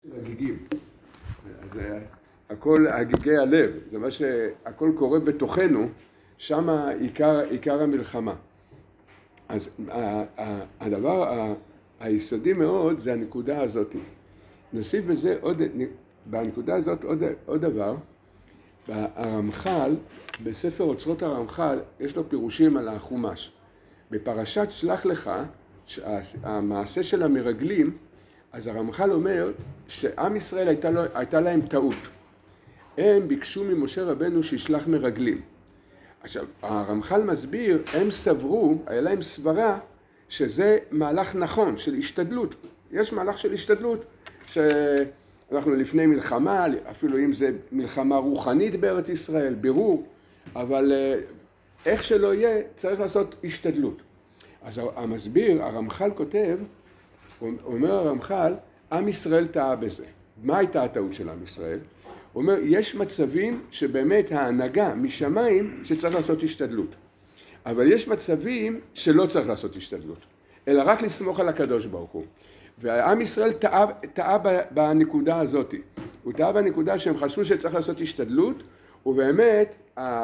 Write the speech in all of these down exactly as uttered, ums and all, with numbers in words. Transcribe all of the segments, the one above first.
הגיגים. אז הכל הגיגי הלב, זה מה שהכל קורה בתוכנו, שם עיקר, עיקר המלחמה. אז הדבר היסודי מאוד זה הנקודה הזאת. נוסיף בזה עוד, בנקודה הזאת עוד, עוד דבר, הרמח"ל, בספר אוצרות הרמח"ל, יש לו פירושים על החומש. בפרשת שלח לך, המעשה של המרגלים, אז הרמח"ל אומר שעם ישראל הייתה, לו, הייתה להם טעות. הם ביקשו ממשה רבנו שישלח מרגלים. עכשיו, הרמח"ל מסביר, הם סברו, היה להם סברה, שזה מהלך נכון, של השתדלות. יש מהלך של השתדלות, שאנחנו לפני מלחמה, אפילו אם זה מלחמה רוחנית בארץ ישראל, בירור, אבל איך שלא יהיה, צריך לעשות השתדלות. אז המסביר, הרמח"ל כותב, אומר הרמח"ל, עם ישראל טעה בזה. מה הייתה הטעות של עם ישראל? הוא אומר, יש מצבים שבאמת ההנהגה משמיים שצריך לעשות השתדלות. אבל יש מצבים שלא צריך לעשות השתדלות, אלא רק לסמוך על הקדוש ברוך הוא. והעם ישראל טעה, טעה בנקודה הזאת. הוא טעה בנקודה שהם חשבו שצריך לעשות השתדלות, ובאמת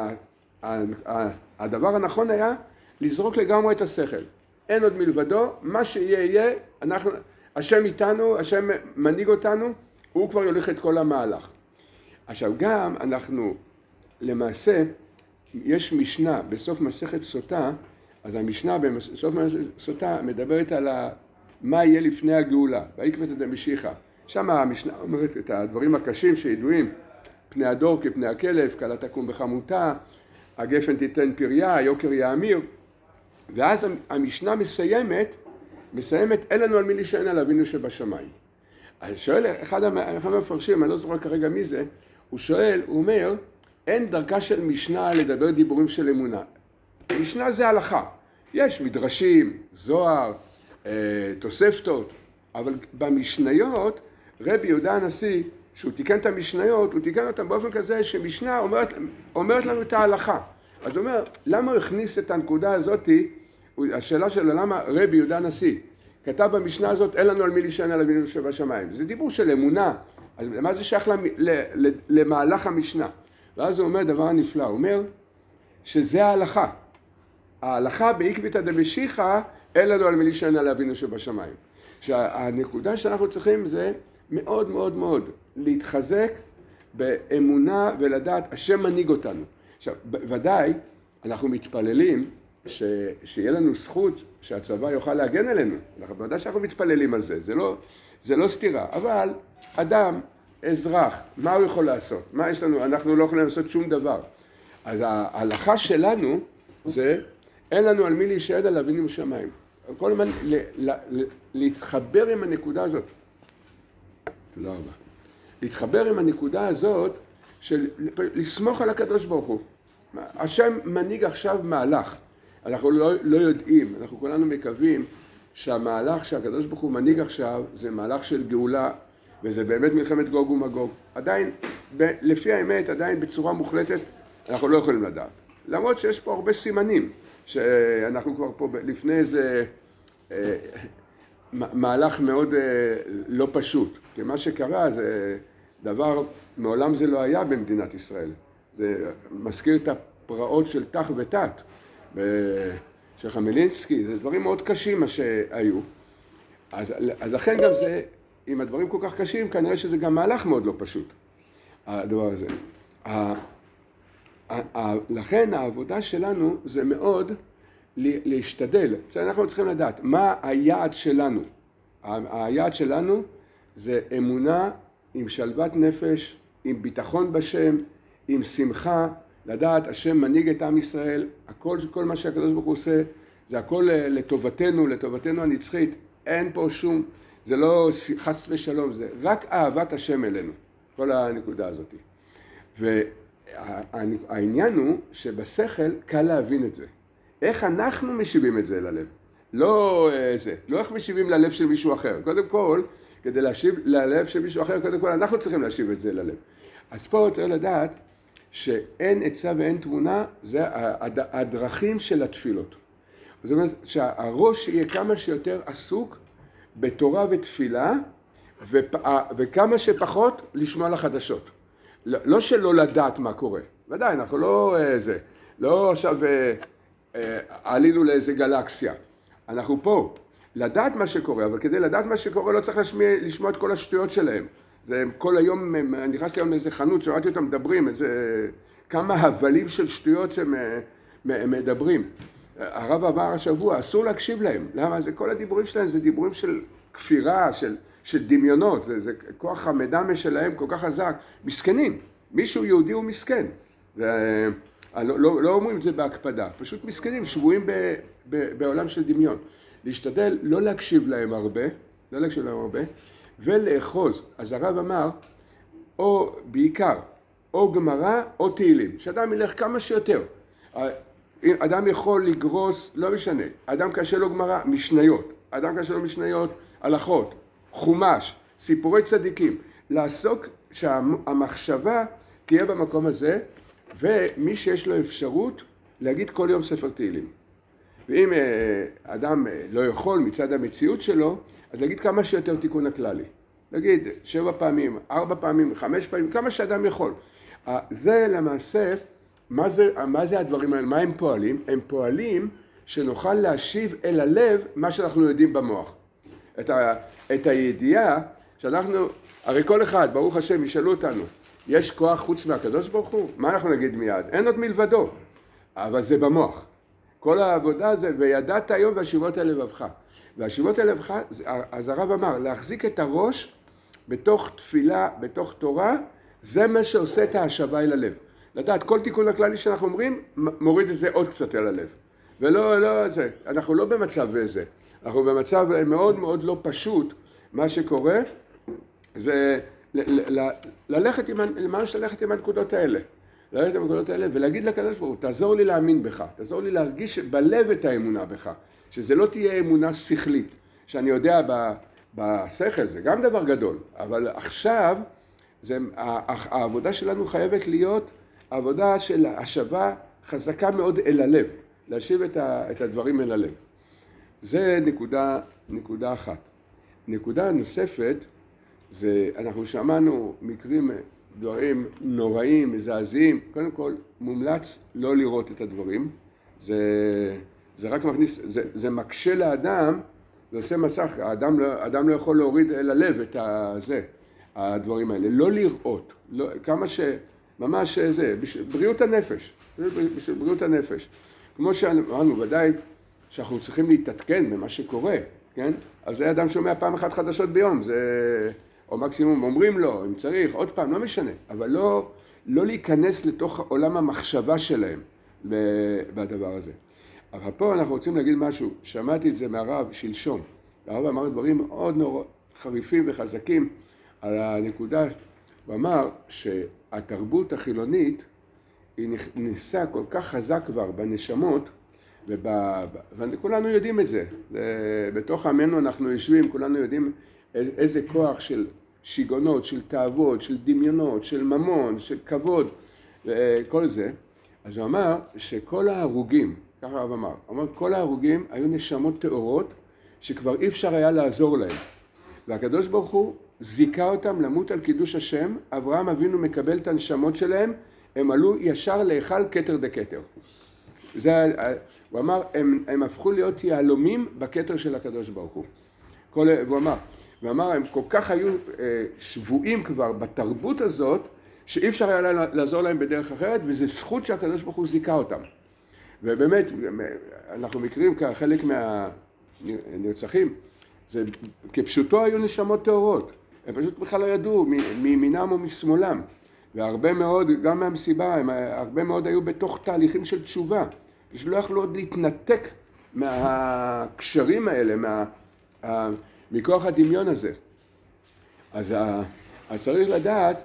הדבר הנכון היה לזרוק לגמרי את השכל. אין עוד מלבדו, מה שיהיה יהיה, אנחנו, השם איתנו, השם מנהיג אותנו, הוא כבר יוליך את כל המהלך. עכשיו גם אנחנו, למעשה, יש משנה בסוף מסכת סוטה, אז המשנה בסוף מסכת סוטה מדברת על מה יהיה לפני הגאולה, בעקבתא דמשיחא. שם המשנה אומרת את הדברים הקשים שידועים, פני הדור כפני הכלב, כלה תקום בחמותה, הגפן תיתן פריה, יוקר יאמיר. ואז המשנה מסיימת, מסיימת, אין לנו על מי להישען על אבינו שבשמיים. אז שואל, אחד המפרשים, אני לא זוכר כרגע מי זה, הוא שואל, הוא אומר, אין דרכה של משנה לדבר דיבורים של אמונה. משנה זה הלכה. יש מדרשים, זוהר, תוספתות, אבל במשניות, רבי יהודה הנשיא, שהוא תיקן את המשניות, הוא תיקן אותם באופן כזה שמשנה אומרת, אומרת לנו את ההלכה. אז הוא אומר, למה הוא הכניס את הנקודה הזאת, השאלה שלו, למה רבי יהודה הנשיא כתב במשנה הזאת, אין לנו על מי להישען על אבינו שבשמיים. זה דיבור של אמונה, אז מה זה שייך למהלך המשנה? ואז הוא אומר דבר נפלא, הוא אומר שזה ההלכה. ההלכה בעקבתא דמשיחא, אין לנו על מי להישען על אבינו שבשמיים. שהנקודה שאנחנו צריכים זה מאוד מאוד מאוד להתחזק באמונה ולדעת, השם מנהיג אותנו. עכשיו, ודאי, אנחנו מתפללים ש... שיהיה לנו זכות שהצבא יוכל להגן עלינו. אנחנו ודאי שאנחנו מתפללים על זה, זה לא, זה לא סתירה. אבל אדם, אזרח, מה הוא יכול לעשות? מה יש לנו? אנחנו לא יכולים לעשות שום דבר. אז ההלכה שלנו זה, אין לנו על מי להישען על אבינו בשמיים. כל הזמן ל... ל... ל... להתחבר עם הנקודה הזאת. תודה רבה. להתחבר עם הנקודה הזאת של לסמוך על הקדוש ברוך הוא. השם מנהיג עכשיו מהלך. אנחנו לא, לא יודעים, אנחנו כולנו מקווים שהמהלך שהקדוש ברוך הוא מנהיג עכשיו זה מהלך של גאולה, וזה באמת מלחמת גוג ומגוג. עדיין, ב, לפי האמת, עדיין בצורה מוחלטת, אנחנו לא יכולים לדעת. למרות שיש פה הרבה סימנים, שאנחנו כבר פה לפני איזה אה, מהלך מאוד אה, לא פשוט. כי מה שקרה זה דבר, מעולם זה לא היה במדינת ישראל. זה מזכיר את הפרעות של תח ותת, של חמלינסקי, זה דברים מאוד קשים מה שהיו. אז, אז לכן גם זה, אם הדברים כל כך קשים, כנראה שזה גם מהלך מאוד לא פשוט, הדבר הזה. לכן העבודה שלנו זה מאוד להשתדל. אנחנו צריכים לדעת מה היעד שלנו. היעד שלנו זה אמונה עם שלוות נפש, עם ביטחון בשם, עם שמחה, לדעת השם מנהיג את עם ישראל, הכל, כל מה שהקדוש ברוך הוא עושה, זה הכל לטובתנו, לטובתנו הנצחית, אין פה שום, זה לא חס ושלום, זה רק אהבת השם אלינו, כל הנקודה הזאת. והעניין הוא שבשכל קל להבין את זה. איך אנחנו משיבים את זה ללב? לא זה, לא איך משיבים ללב של מישהו אחר. קודם כל, כדי להשיב ללב של מישהו אחר, קודם כל אנחנו צריכים להשיב את זה ללב. אז פה צריך לדעת שאין עצה ואין תמונה, זה הדרכים של התפילות. זאת אומרת שהראש יהיה כמה שיותר עסוק בתורה ותפילה, ופ... וכמה שפחות לשמוע לחדשות. לא שלא לדעת מה קורה, ודאי, אנחנו לא זה, לא עכשיו עלינו לאיזה גלקסיה, אנחנו פה, לדעת מה שקורה, אבל כדי לדעת מה שקורה לא צריך לשמוע, לשמוע את כל השטויות שלהם. זה כל היום, נכנסתי היום לאיזה חנות, שמעתי אותם מדברים, איזה כמה הבלים של שטויות שהם מדברים. הרב אמר השבוע, אסור להקשיב להם, למה? זה כל הדיבורים שלהם, זה דיבורים של כפירה, של... של דמיונות, זה, זה כוח המדמה שלהם כל כך חזק, מסכנים, מישהו יהודי הוא מסכן, זה, לא, לא, לא אומרים את זה בהקפדה, פשוט מסכנים, שבויים ב, ב, בעולם של דמיון, להשתדל לא להקשיב להם הרבה, לא להקשיב להם הרבה, ולאחוז, אז הרב אמר, או בעיקר, או גמרא או תהילים, שאדם ילך כמה שיותר, אדם יכול לגרוס, לא משנה, אדם קשה לו גמרא, משניות, אדם קשה לו משניות, הלכות, חומש, סיפורי צדיקים, לעסוק שהמחשבה תהיה במקום הזה, ומי שיש לו אפשרות להגיד כל יום ספר תהילים. ואם אדם לא יכול מצד המציאות שלו, אז להגיד כמה שיותר תיקון הכללי. להגיד שבע פעמים, ארבע פעמים, חמש פעמים, כמה שאדם יכול. זה למעשה, מה זה, מה זה הדברים האלה? מה הם פועלים? הם פועלים שנוכל להשיב אל הלב מה שאנחנו יודעים במוח. את, ה, את הידיעה שאנחנו, הרי כל אחד, ברוך השם, ישאלו אותנו, יש כוח חוץ מהקדוש ברוך הוא? מה אנחנו נגיד מיד? אין עוד מלבדו, אבל זה במוח. כל העבודה זה, וידעת היום והשיבות אל לבבך. והשיבות אל לבבך, אז הרב אמר, להחזיק את הראש בתוך תפילה, בתוך תורה, זה מה שעושה את ההשבה אל הלב. לדעת, כל תיקון הכללי שאנחנו אומרים, מוריד את זה עוד קצת אל הלב. ולא, לא, זה, אנחנו לא במצב הזה. אנחנו במצב מאוד מאוד לא פשוט, מה שקורה זה ל- ל- ללכת עם, ממש ללכת עם הנקודות האלה, ללכת עם הנקודות האלה ולהגיד לקדוש ברוך הוא, תעזור לי להאמין בך, תעזור לי להרגיש בלב את האמונה בך, שזה לא תהיה אמונה שכלית, שאני יודע ב, בשכל, זה גם דבר גדול, אבל עכשיו זה, העבודה שלנו חייבת להיות עבודה של השבה חזקה מאוד אל הלב, להשיב את, ה, את הדברים אל הלב. זה נקודה, נקודה אחת. נקודה נוספת, זה, אנחנו שמענו מקרים, דברים נוראים, מזעזעים, קודם כל מומלץ לא לראות את הדברים, זה, זה רק מכניס, זה, זה מקשה לאדם, זה עושה מסך, האדם לא, האדם לא יכול להוריד אל הלב את הזה, הדברים האלה, לא לראות, לא, כמה ש, ממש זה, בריאות הנפש, בשביל בריאות הנפש, כמו שאמרנו, ודאי, שאנחנו צריכים להתעדכן במה שקורה, כן? אז זה אדם שומע פעם אחת חדשות ביום, זה, או מקסימום אומרים לו, אם צריך, עוד פעם, לא משנה, אבל לא, לא להיכנס לתוך עולם המחשבה שלהם בדבר הזה. אבל פה אנחנו רוצים להגיד משהו, שמעתי את זה מהרב שלשום, הרב אמר דברים מאוד נורא חריפים וחזקים על הנקודה, הוא אמר שהתרבות החילונית היא נכנסה כל כך חזק כבר בנשמות, וכולנו יודעים את זה, בתוך עמנו אנחנו יושבים, כולנו יודעים איזה כוח של שיגונות, של תאוות, של דמיונות, של ממון, של כבוד, כל זה. אז הוא אמר שכל ההרוגים, ככה הרב אמר, הוא אמר כל ההרוגים היו נשמות טהורות שכבר אי אפשר היה לעזור להם. והקדוש ברוך הוא זיכה אותם למות על קידוש השם, אברהם אבינו מקבל את הנשמות שלהם, הם עלו ישר להיכל כתר דקתר. זה, הוא אמר, הם, הם הפכו להיות יהלומים בכתר של הקדוש ברוך הוא. כל, הוא אמר, הוא אמר, הם כל כך היו שבועים כבר בתרבות הזאת, שאי אפשר היה לעזור להם בדרך אחרת, וזה זכות שהקדוש ברוך הוא זיכה אותם. ובאמת, אנחנו מכירים כחלק מהנרצחים, זה כפשוטו היו נשמות טהורות, הם פשוט בכלל לא ידעו מימינם או משמאלם, והרבה מאוד, גם מהמסיבה, הם הרבה מאוד היו בתוך תהליכים של תשובה, שלא יכלו עוד להתנתק מהקשרים האלה, מה, מכוח הדמיון הזה. אז, אז צריך לדעת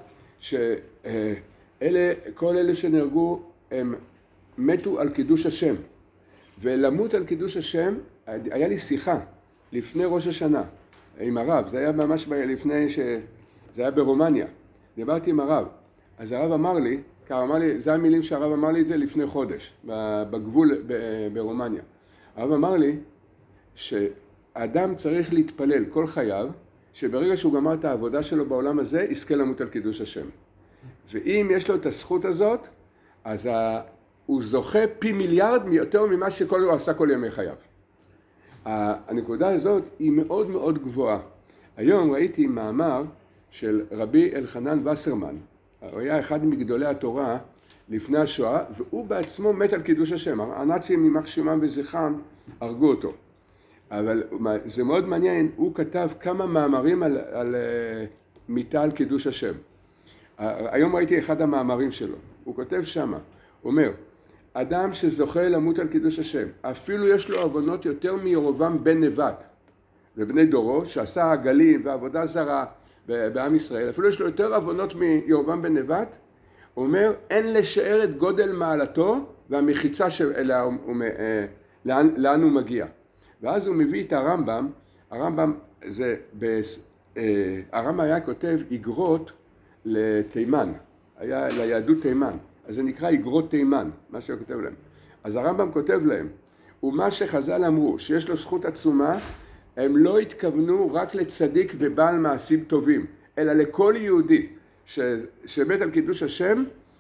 שאלה, כל אלה שנהרגו הם מתו על קידוש השם, ולמות על קידוש השם, היה לי שיחה לפני ראש השנה עם הרב, זה היה ממש לפני ש... זה היה ברומניה, דיברתי עם הרב, אז הרב אמר לי, ככה אמר לי, זה המילים שהרב אמר לי את זה לפני חודש, בגבול ברומניה. הרב אמר לי שאדם צריך להתפלל כל חייו, שברגע שהוא גמר את העבודה שלו בעולם הזה, יזכה למות על קידוש השם. ואם יש לו את הזכות הזאת, אז הוא זוכה פי מיליארד יותר ממה שכל הוא עשה כל ימי חייו. הנקודה הזאת היא מאוד מאוד גבוהה. היום ראיתי מאמר של רבי אלחנן וסרמן, הוא היה אחד מגדולי התורה לפני השואה, והוא בעצמו מת על קידוש השם. הנאצים יימח שמם וזכרם הרגו אותו. אבל זה מאוד מעניין, הוא כתב כמה מאמרים על, על מיתה על קידוש השם. היום ראיתי אחד המאמרים שלו, הוא כותב שמה, הוא אומר, אדם שזוכה למות על קידוש השם, אפילו יש לו עוונות יותר מירובעם בן נבט ובני דורו, שעשה עגלים ועבודה זרה בעם ישראל, אפילו יש לו יותר עוונות מירובעם בן נבט, הוא אומר, אין לשער את גודל מעלתו והמחיצה שאלה, לאן, לאן הוא מגיע. ואז הוא מביא את הרמב"ם, הרמב"ם זה, הרמב"ם היה כותב איגרות לתימן, היה ליהדות תימן, אז זה נקרא איגרות תימן, מה שהוא כותב להם. אז הרמב"ם כותב להם, ומה שחז"ל אמרו, שיש לו זכות עצומה, הם לא התכוונו רק לצדיק ובעל מעשים טובים, אלא לכל יהודי ש, שמת על קידוש השם,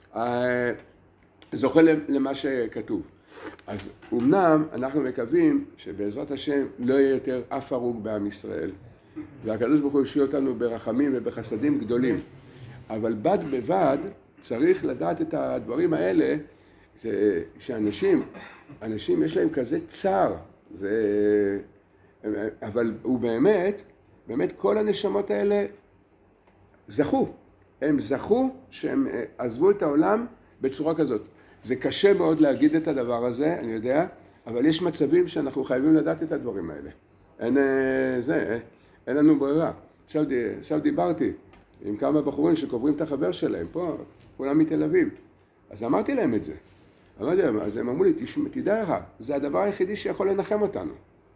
זוכה למה שכתוב. אז אמנם אנחנו מקווים שבעזרת השם לא יהיה יותר אף הרוג בעם ישראל, והקדוש ברוך הוא ישאיר אותנו ברחמים ובחסדים גדולים. אבל בד בבד צריך לדעת את הדברים האלה, שאנשים, אנשים יש להם כזה צער, זה, אבל הוא באמת, באמת כל הנשמות האלה זכו, הם זכו שהם עזבו את העולם בצורה כזאת. זה קשה מאוד להגיד את הדבר הזה, אני יודע, אבל יש מצבים שאנחנו חייבים לדעת את הדברים האלה. אין, זה, אין לנו ברירה. עכשיו, עכשיו דיברתי עם כמה בחורים שקוברים את החבר שלהם, פה, כולם מתל אביב. אז אמרתי להם את זה. אמרתי להם, אז הם אמרו לי, תדע לך, זה הדבר היחידי שיכול לנחם אותנו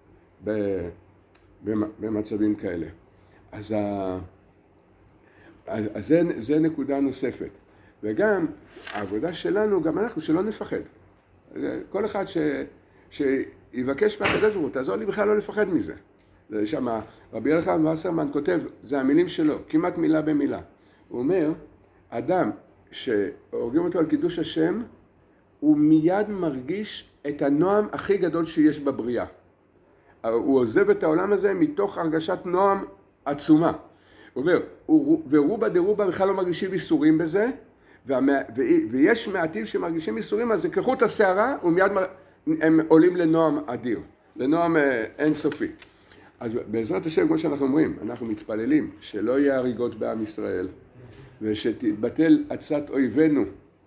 במצבים כאלה. אז, אז, אז זה, זה נקודה נוספת. וגם העבודה שלנו, גם אנחנו, שלא נפחד. כל אחד ש, שיבקש מהקדוש ברוך הוא, תעזור לי בכלל לא לפחד מזה. זה שם, רבי אלחנן וסרמן כותב, זה המילים שלו, כמעט מילה במילה. הוא אומר, אדם שהורגים אותו על קידוש השם, הוא מיד מרגיש את הנועם הכי גדול שיש בבריאה. הוא עוזב את העולם הזה מתוך הרגשת נועם עצומה. הוא אומר, ורובה דרובה בכלל לא מרגישים איסורים בזה, ויש מעטים שמרגישים איסורים, אז זה כחוט השערה, ומיד הם עולים לנועם אדיר, לנועם אינסופי. אז בעזרת השם, כמו שאנחנו אומרים, אנחנו מתפללים שלא יהיה הריגות בעם ישראל, ושתתבטל עצת אויבינו,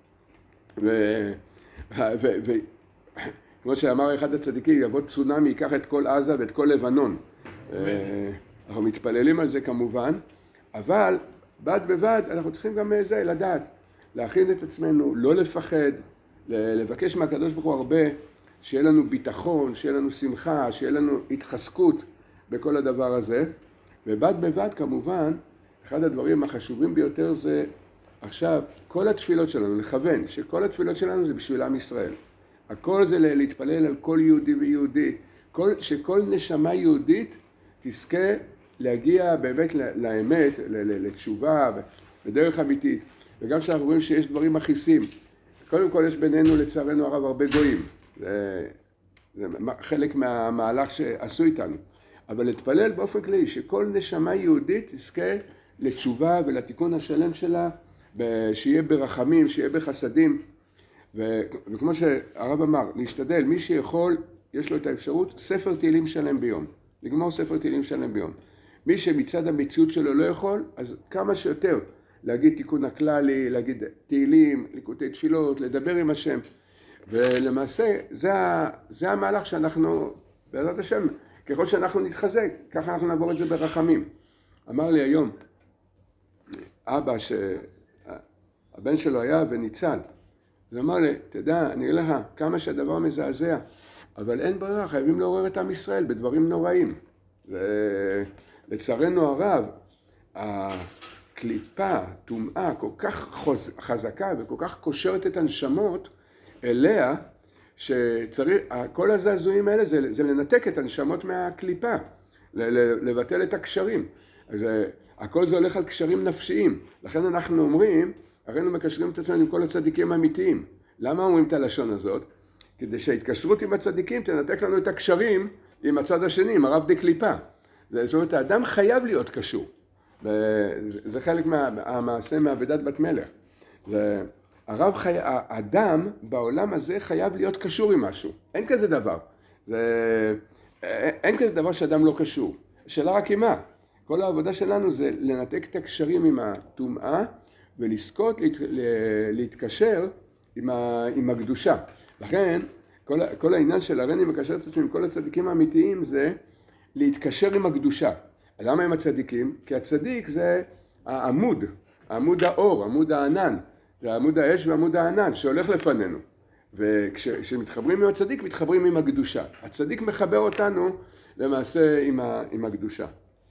וכמו שאמר אחד הצדיקים, יבוא צונאמי, ייקח את כל עזה ואת כל לבנון. אנחנו מתפללים על זה כמובן, אבל בד בבד אנחנו צריכים גם זה לדעת, להכין את עצמנו, לא לפחד, לבקש מהקדוש ברוך הוא הרבה, שיהיה לנו ביטחון, שיהיה לנו שמחה, שיהיה לנו התחזקות בכל הדבר הזה. ובד בבד כמובן, אחד הדברים החשובים ביותר זה עכשיו, כל התפילות שלנו, לכוון, שכל התפילות שלנו זה בשביל עם ישראל. הכל זה להתפלל על כל יהודי ויהודי, כל, שכל נשמה יהודית תזכה להגיע באמת לאמת, לתשובה, בדרך אמיתית. וגם שאנחנו רואים שיש דברים מכעיסים. קודם כל יש בינינו לצערנו הרב הרבה גויים. זה, זה חלק מהמהלך שעשו איתנו. אבל להתפלל באופן כללי שכל נשמה יהודית תזכה לתשובה ולתיקון השלם שלה, שיהיה ברחמים, שיהיה בחסדים. ו, וכמו שהרב אמר, להשתדל, מי שיכול, יש לו את האפשרות, ספר תהילים שלם ביום. לגמור ספר תהילים שלם ביום. מי שמצד המציאות שלו לא יכול, אז כמה שיותר. להגיד תיקון הכללי, להגיד תהילים, ליקוטי תפילות, לדבר עם השם. ולמעשה, זה, זה המהלך שאנחנו, בעזרת השם, ככל שאנחנו נתחזק, ככה אנחנו נעבור את זה ברחמים. אמר לי היום, אבא שהבן שלו היה וניצל, אז אמר לי, תדע, אני אגיד לך, כמה שהדבר מזעזע, אבל אין ברירה, חייבים לעורר את עם ישראל בדברים נוראים. ולצערנו הרב, הקליפה, טומאה, כל כך חזקה וכל כך קושרת את הנשמות אליה, שצריך, כל הזעזועים האלה זה, זה לנתק את הנשמות מהקליפה, לבטל את הקשרים. אז הכל זה הולך על קשרים נפשיים. לכן אנחנו אומרים, הרי אנחנו מקשרים את עצמנו עם כל הצדיקים האמיתיים. למה אומרים את הלשון הזאת? כדי שההתקשרות עם הצדיקים תנתק לנו את הקשרים עם הצד השני, עם הרב דקליפה. זאת אומרת, האדם חייב להיות קשור. זה חלק מהמעשה מעבודת בת מלך. זה, הרב חי... האדם בעולם הזה חייב להיות קשור עם משהו. אין כזה דבר. זה... אין כזה דבר שאדם לא קשור. השאלה רק עם מה. כל העבודה שלנו זה לנתק את הקשרים עם הטומאה ולזכות להת... להתקשר עם, ה... עם הקדושה. לכן, כל, כל העניין של הריני מקשר את עצמי עם כל הצדיקים האמיתיים זה להתקשר עם הקדושה. למה עם הצדיקים? כי הצדיק זה העמוד, עמוד האור, עמוד הענן. זה עמוד האש ועמוד הענן שהולך לפנינו. וכשמתחברים עם הצדיק, מתחברים עם הקדושה. הצדיק מחבר אותנו למעשה עם, ה... עם הקדושה.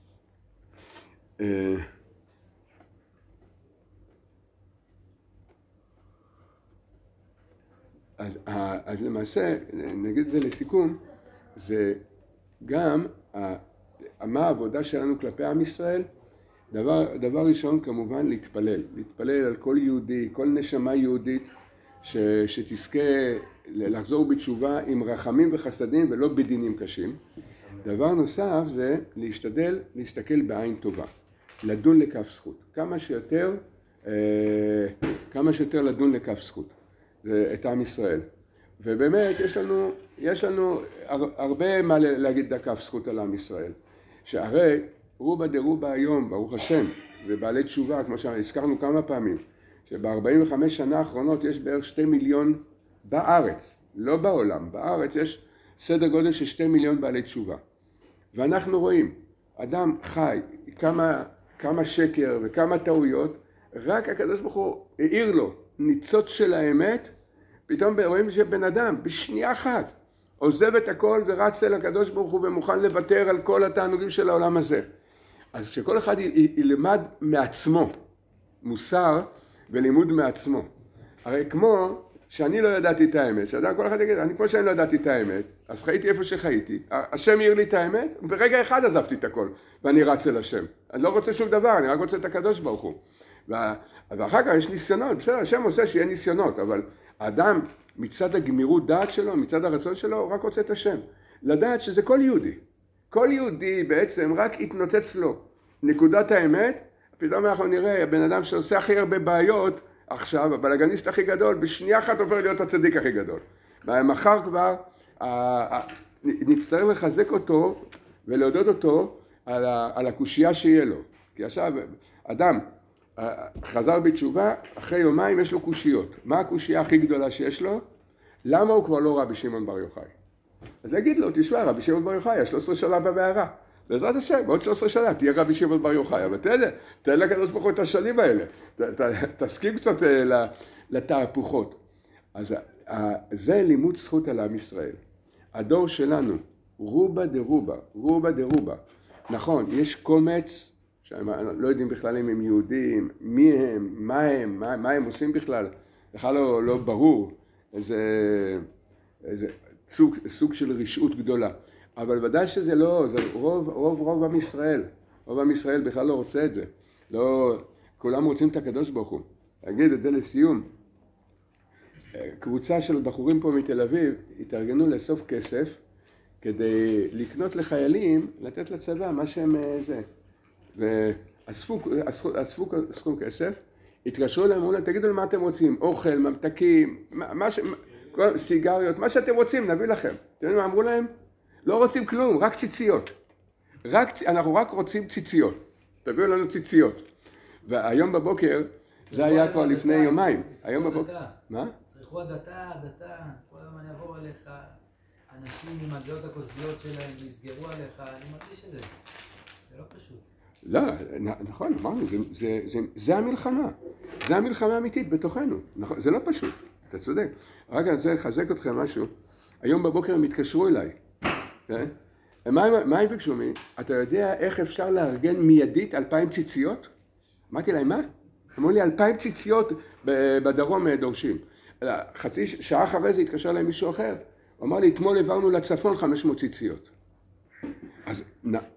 אז, אז למעשה, נגיד את זה לסיכום, זה גם מה העבודה שלנו כלפי עם ישראל. דבר, דבר ראשון כמובן להתפלל, להתפלל על כל יהודי, כל נשמה יהודית ש, שתזכה לחזור בתשובה עם רחמים וחסדים ולא בדינים קשים. דבר נוסף זה להשתדל להסתכל בעין טובה, לדון לכף זכות, כמה שיותר, כמה שיותר לדון לכף זכות. זה את עם ישראל. ובאמת יש לנו, יש לנו הרבה מה להגיד לכף זכות על עם ישראל. שהרי רובה דרובה היום, ברוך השם, זה בעלי תשובה, כמו שהזכרנו כמה פעמים, שב-ארבעים וחמש שנה האחרונות יש בערך שתי מיליון בארץ, לא בעולם, בארץ יש סדר גודל של שתי מיליון בעלי תשובה. ואנחנו רואים, אדם חי, כמה, כמה שקר וכמה טעויות, רק הקדוש ברוך הוא העיר לו ניצוץ של האמת, פתאום רואים שבן אדם בשנייה אחת עוזב את הכל ורץ אל הקדוש ברוך הוא ומוכן לוותר על כל התענוגים של העולם הזה. אז שכל אחד ילמד מעצמו, מוסר ולימוד מעצמו. הרי כמו שאני לא ידעתי את האמת, שאדם כל אחד יגיד, אני כמו שאני לא ידעתי את האמת, אז חייתי איפה שחייתי, השם העיר לי את האמת, וברגע אחד עזבתי את הכל, ואני רץ אל השם. אני לא רוצה שום דבר, אני רק רוצה את הקדוש ברוך הוא. ואחר כך יש ניסיונות, בסדר, השם עושה שיהיה ניסיונות, אבל האדם מצד הגמירות דעת שלו, מצד הרצון שלו, הוא רק רוצה את השם. לדעת שזה כל יהודי. כל יהודי בעצם רק יתנוצץ לו נקודת האמת, פתאום אנחנו נראה, הבן אדם שעושה הכי הרבה בעיות, עכשיו, הבלגניסט הכי גדול, בשנייה אחת עובר להיות הצדיק הכי גדול. ומחר כבר נצטרך לחזק אותו ולהודות אותו על, על הקושייה שיהיה לו. כי עכשיו, אדם חזר בתשובה, אחרי יומיים יש לו קושיות. מה הקושייה הכי גדולה שיש לו? למה הוא כבר לא רבי שמעון בר יוחאי? אז יגיד לו, תשמע, רבי שמעון בר יוחאי, שלוש עשרה שנה במערה. בעזרת השם, בעוד שלוש עשרה שנה תהיה רבי שמעון בר יוחאי, אבל תן, תן לקדוש ברוך הוא את השנים האלה, ת, ת, תסכים קצת לתהפוכות. אז זה לימוד זכות על עם ישראל. הדור שלנו, רובה דרובה, רובה דרובה. נכון, יש קומץ, שהם לא יודעים בכלל אם הם יהודים, מי הם, מה הם, מה, מה הם עושים בכלל, בכלל לא, לא ברור, איזה, איזה סוג, סוג של רשעות גדולה. אבל ודאי שזה לא, זה רוב, רוב, רוב עם ישראל. רוב עם ישראל בכלל לא רוצה את זה. לא, כולם רוצים את הקדוש ברוך הוא. אגיד את זה לסיום. קבוצה של בחורים פה מתל אביב התארגנו לאסוף כסף כדי לקנות לחיילים, לתת לצבא מה שהם זה. ואספו, אספו, אספו סכום כסף, התקשרו להם, אמרו להם, תגידו לי מה אתם רוצים, אוכל, ממתקים, מה ש... סיגריות, מה שאתם רוצים, נביא לכם. אתם יודעים מה אמרו להם? לא רוצים כלום, רק ציציות. רק, אנחנו רק רוצים ציציות. תביאו לנו ציציות. והיום בבוקר, זה היה כבר לפני יומיים. היום בבוקר... מה? צריכו הדתה, הדתה, כל הזמן יבואו עליך, אנשים עם הדעות הכוסביות שלהם, ויסגרו עליך, אני מרגיש את זה. זה לא פשוט. לא, נכון, אמרנו, זה, זה, זה, זה המלחמה. זה המלחמה האמיתית בתוכנו. נכון, זה לא פשוט, אתה צודק. רק אני רוצה לחזק אתכם משהו. היום בבוקר הם התקשרו אליי. מה, מה הם ביקשו מי? אתה יודע איך אפשר לארגן מיידית אלפיים ציציות? אמרתי להם, מה? אמרו לי, אלפיים ציציות בדרום דורשים. חצי שעה אחרי זה התקשר להם מישהו אחר. הוא אמר לי, אתמול העברנו לצפון חמש מאות ציציות. אז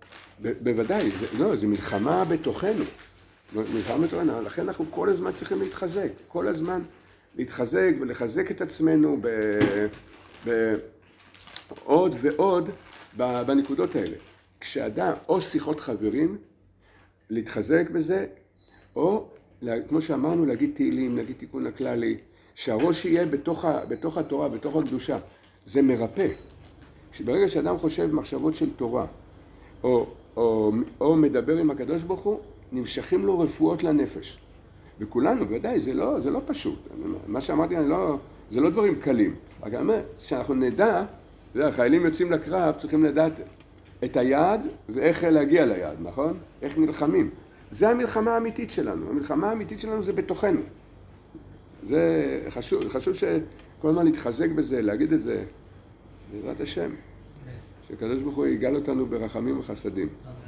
בוודאי, זה, לא, זה מלחמה בתוכנו. מלחמה בתוכנו, לכן אנחנו כל הזמן צריכים להתחזק. כל הזמן להתחזק ולחזק את עצמנו ב, ב, עוד ועוד בנקודות האלה. כשאדם, או שיחות חברים, להתחזק בזה, או, כמו שאמרנו, להגיד תהילים, להגיד תיקון הכללי, שהראש יהיה בתוך, בתוך התורה, בתוך הקדושה. זה מרפא. ברגע שאדם חושב מחשבות של תורה, או, או, או מדבר עם הקדוש ברוך הוא, נמשכים לו רפואות לנפש. וכולנו, ודאי, זה לא, זה לא פשוט. מה שאמרתי, לא, זה לא דברים קלים. רק אני אומר, שאנחנו נדע, החיילים יוצאים לקרב, צריכים לדעת את היעד ואיך להגיע ליעד, נכון? איך נלחמים. זה המלחמה האמיתית שלנו. המלחמה האמיתית שלנו זה בתוכנו. זה חשוב, חשוב שכל הזמן להתחזק בזה, להגיד את זה, בעזרת השם. שקדוש ברוך הוא יגאל אותנו ברחמים וחסדים.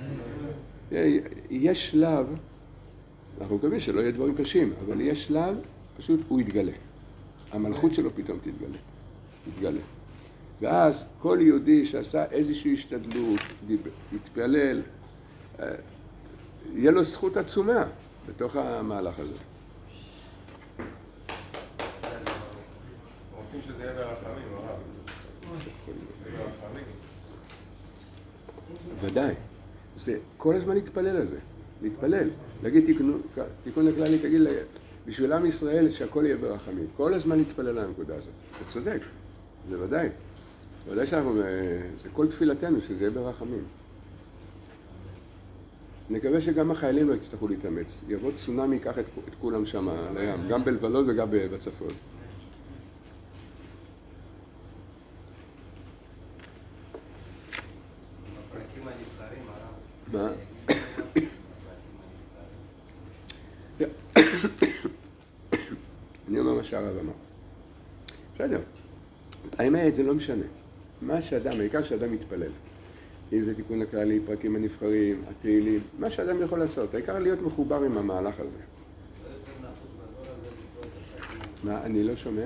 יש שלב, אנחנו מקווים שלא יהיה דברים קשים, אבל יש שלב, פשוט הוא יתגלה. המלכות שלו פתאום תתגלה. תתגלה. ואז כל יהודי שעשה איזושהי השתדלות, יתפלל, יהיה לו זכות עצומה בתוך המהלך הזה. רוצים שזה יהיה ברחמים, לא רב. ברחמים. ודאי. זה כל הזמן להתפלל על זה. להתפלל. להגיד תיקון הכללי, תגיד לה, בשביל עם ישראל שהכל יהיה ברחמים. כל הזמן להתפלל על הנקודה הזאת. אתה צודק. זה ודאי. ודאי שאנחנו, זה כל תפילתנו שזה יהיה ברחמים. נקווה שגם החיילים לא יצטרכו להתאמץ. יבוא צונאמי, ייקח את, את כולם שם לים, גם בלבנון וגם בצפון. מה? אני אומר מה שהרב אמר. בסדר. האמת זה לא משנה. מה שאדם, העיקר שאדם מתפלל. אם זה תיקון הכללי, פרקים הנבחרים, התהילים, מה שאדם יכול לעשות. העיקר להיות מחובר עם המהלך הזה. מה, אני לא שומע?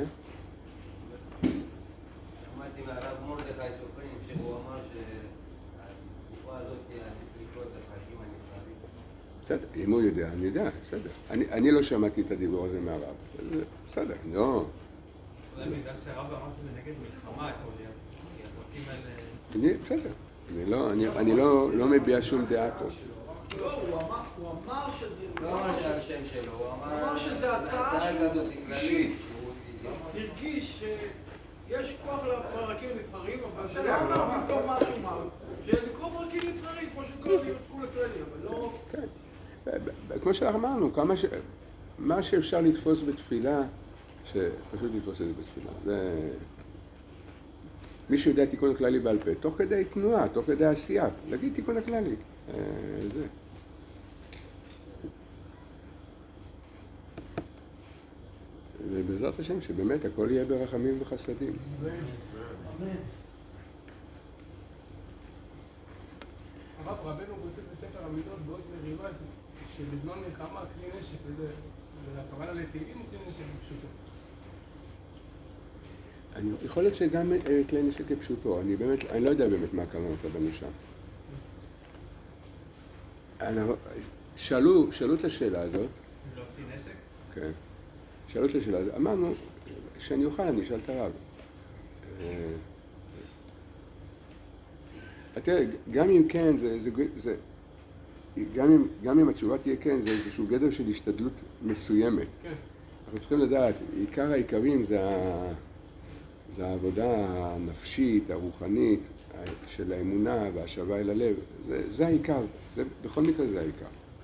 שמעתי מהרב מרדכי סופרים שהוא אמר שהתקופה הזאת עדיף לקרוא את הפרקים הנבחרים. בסדר, אם הוא יודע, אני יודע, בסדר. אני, אני לא שמעתי את הדיבור הזה מהרב. בסדר, לא. אולי בגלל שהרב אמר זה בנגד מלחמה, הכל יהיה. כי הפרקים האלה... אני, בסדר. אני לא, אני, אני לא, לא מביע שום דעה פה. לא, הוא אמר שזה... לא אמר שזה השם שלו, הוא אמר שזה הצעה כזאת כללית. הרגיש שיש כוח לפרקים נבחרים, אבל שלא אמר במקום משהו מה, שלקרוא פרקים נבחרים, כמו שקוראים תיקון הכללי, אבל לא... כן. כמו שאמרנו, כמה ש... מה שאפשר לתפוס בתפילה, שפשוט לתפוס את זה בתפילה. זה... מי שיודע תיקון הכללי בעל פה, תוך כדי תנועה, תוך כדי עשייה, להגיד תיקון הכללי. זה. ובעזרת השם שבאמת הכל יהיה ברחמים וחסדים. הרב רבנו כותב בספר המידות בעוד מריבה שבזמן מלחמה כלי נשק, והכוונה לתהילים הוא כלי נשק בפשוטו. אני, יכול להיות שגם כלי נשק כפשוטו, אני באמת, אני לא יודע באמת מה הכוונות רבנו שם. שאלו, שאלו את השאלה הזאת. להוציא נשק? כן. שאלו את השאלה הזאת. אמרנו, שאני אוכל, אני אשאל את הרב. תראה, גם אם כן, זה, זה, זה, גם אם, גם אם התשובה תהיה כן, זה איזשהו גדר של השתדלות מסוימת. כן. אנחנו צריכים לדעת, עיקר העיקרים זה, ה, זה העבודה הנפשית, הרוחנית, של האמונה והשבה אל הלב. זה, זה העיקר, זה, בכל מקרה זה העיקר.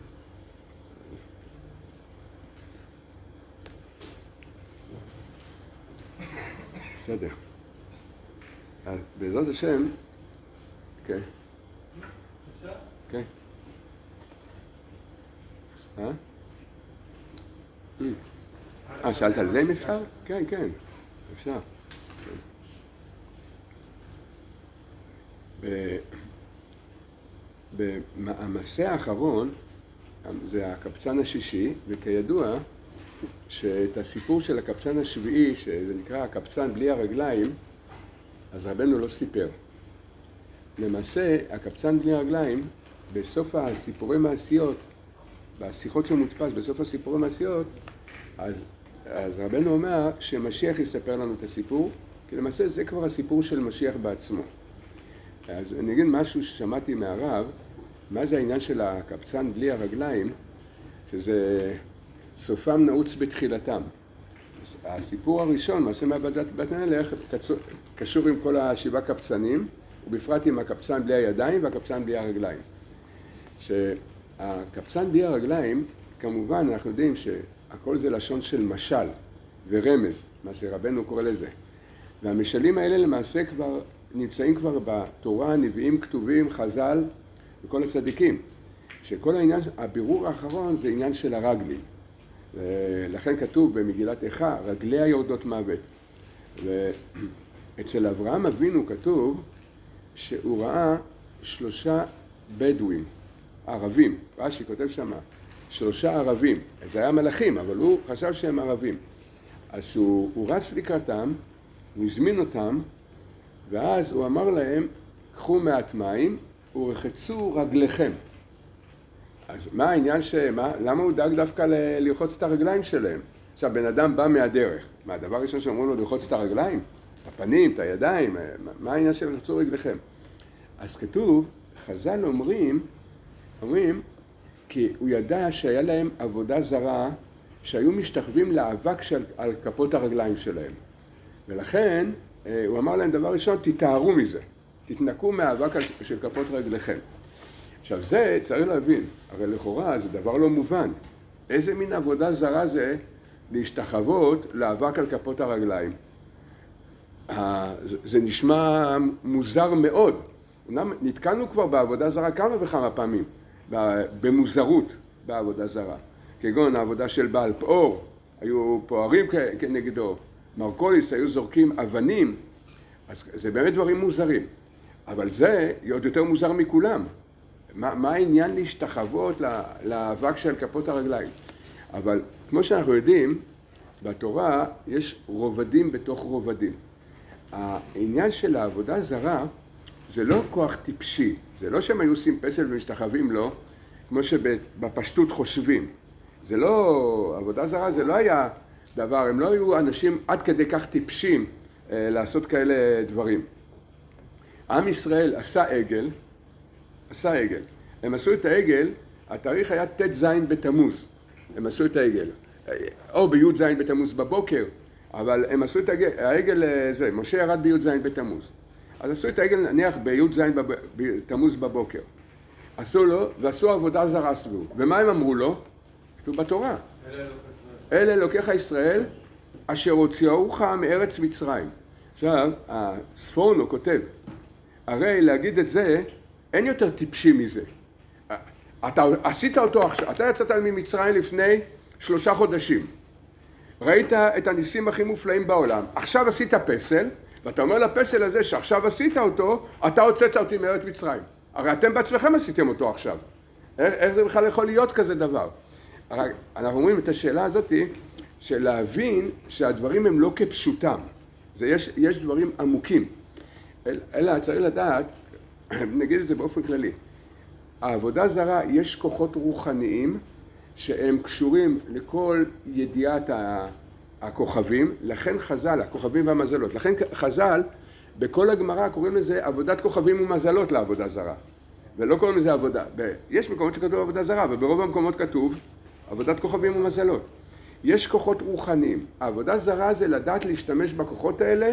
בסדר. אז בעזרת השם, כן. כן. אה? אה, שאלת על זה אם אפשר? כן, כן, אפשר. במעשה האחרון, זה הקבצן השישי, וכידוע שאת הסיפור של הקבצן השביעי, שזה נקרא הקבצן בלי הרגליים, אז רבנו לא סיפר. למעשה, הקבצן בלי הרגליים, בסוף הסיפורי מעשיות, בשיחות שמודפס, בסוף הסיפורי מעשיות, אז, אז רבנו אומר שמשיח יספר לנו את הסיפור, כי למעשה זה כבר הסיפור של משיח בעצמו. אז אני אגיד משהו ששמעתי מהרב, מה זה העניין של הקבצן בלי הרגליים, שזה סופם נעוץ בתחילתם. הסיפור הראשון, מעשה מעבדת בת המלך, קשור עם כל השבעה קבצנים, ובפרט עם הקבצן בלי הידיים והקבצן בלי הרגליים. שהקבצן בלי הרגליים, כמובן אנחנו יודעים שהכל זה לשון של משל ורמז, מה שרבנו קורא לזה. והמשלים האלה למעשה כבר נמצאים כבר בתורה, נביאים כתובים, חז"ל וכל הצדיקים. שכל העניין, הבירור האחרון זה עניין של הרגלים. ולכן כתוב במגילת איכה, רגליה יורדות מוות. ואצל אברהם אבינו כתוב שהוא ראה שלושה בדואים, ערבים. רש"י כותב שמה, שלושה ערבים. זה היה מלאכים, אבל הוא חשב שהם ערבים. אז הוא, הוא רץ לקראתם, הוא הזמין אותם, ואז הוא אמר להם, קחו מעט מים ורחצו רגליכם. אז מה העניין שמה? למה הוא דאג דווקא ללחוץ את הרגליים שלהם? עכשיו, בן אדם בא מהדרך. מה, הדבר הראשון שאומרים לו ללחוץ את הרגליים? את הפנים, את הידיים? מה העניין של ללחצו רגליכם? אז כתוב, חז"ל אומרים, אומרים, כי הוא ידע שהיה להם עבודה זרה, שהיו משתחווים לאבק של, על כפות הרגליים שלהם. ולכן, הוא אמר להם דבר ראשון, תתארו מזה. תתנקו מהאבק של כפות רגליכם. עכשיו זה צריך להבין, הרי לכאורה זה דבר לא מובן. איזה מין עבודה זרה זה להשתחוות לאבק על כפות הרגליים? זה נשמע מוזר מאוד. נתקלנו כבר בעבודה זרה כמה וכמה פעמים, במוזרות בעבודה זרה. כגון העבודה של בעל פאור, היו פוערים כנגדו, מרקוליס היו זורקים אבנים, אז זה באמת דברים מוזרים. אבל זה עוד יותר מוזר מכולם. מה, מה העניין להשתחוות לאבק של כפות הרגליים? אבל כמו שאנחנו יודעים, בתורה יש רובדים בתוך רובדים. העניין של העבודה זרה זה לא כוח טיפשי, זה לא שהם היו עושים פסל ומשתחווים לו, כמו שבפשטות חושבים. זה לא, עבודה זרה זה לא היה דבר, הם לא היו אנשים עד כדי כך טיפשים אה, לעשות כאלה דברים. עם ישראל עשה עגל, עשה עגל. הם עשו את העגל, התאריך היה ט' ז' בתמוז. הם עשו את העגל. או בי' ז' בתמוז בבוקר, אבל הם עשו את העגל, העגל זה, משה ירד בי' ז' בתמוז. אז עשו את העגל נניח בי' ז' בתמוז בבוקר. עשו לו, ועשו עבודה זרה סביבו. ומה הם אמרו לו? כתוב בתורה. אלה אלוקיך ישראל, אשר הוציאוך מארץ מצרים. עכשיו, הספורנו כותב, הרי להגיד את זה, אין יותר טיפשי מזה. אתה עשית אותו עכשיו, אתה יצאת ממצרים לפני שלושה חודשים. ראית את הניסים הכי מופלאים בעולם. עכשיו עשית פסל, ואתה אומר לפסל הזה שעכשיו עשית אותו, אתה הוצאת אותי מארץ מצרים. הרי אתם בעצמכם עשיתם אותו עכשיו. איך, איך זה בכלל יכול להיות כזה דבר? הרי אנחנו אומרים את השאלה הזאת של להבין שהדברים הם לא כפשוטם. זה יש, יש דברים עמוקים. אלא צריך לדעת, נגיד את זה באופן כללי. העבודה זרה, יש כוחות רוחניים שהם קשורים לכל ידיעת הכוכבים, לכן חז"ל, הכוכבים והמזלות. לכן חז"ל, בכל הגמרא קוראים לזה עבודת כוכבים ומזלות לעבודה זרה. ולא קוראים לזה עבודה. יש מקומות שכתוב עבודה זרה, וברוב המקומות כתוב עבודת כוכבים ומזלות. יש כוחות רוחניים. העבודה זרה זה לדעת להשתמש בכוחות האלה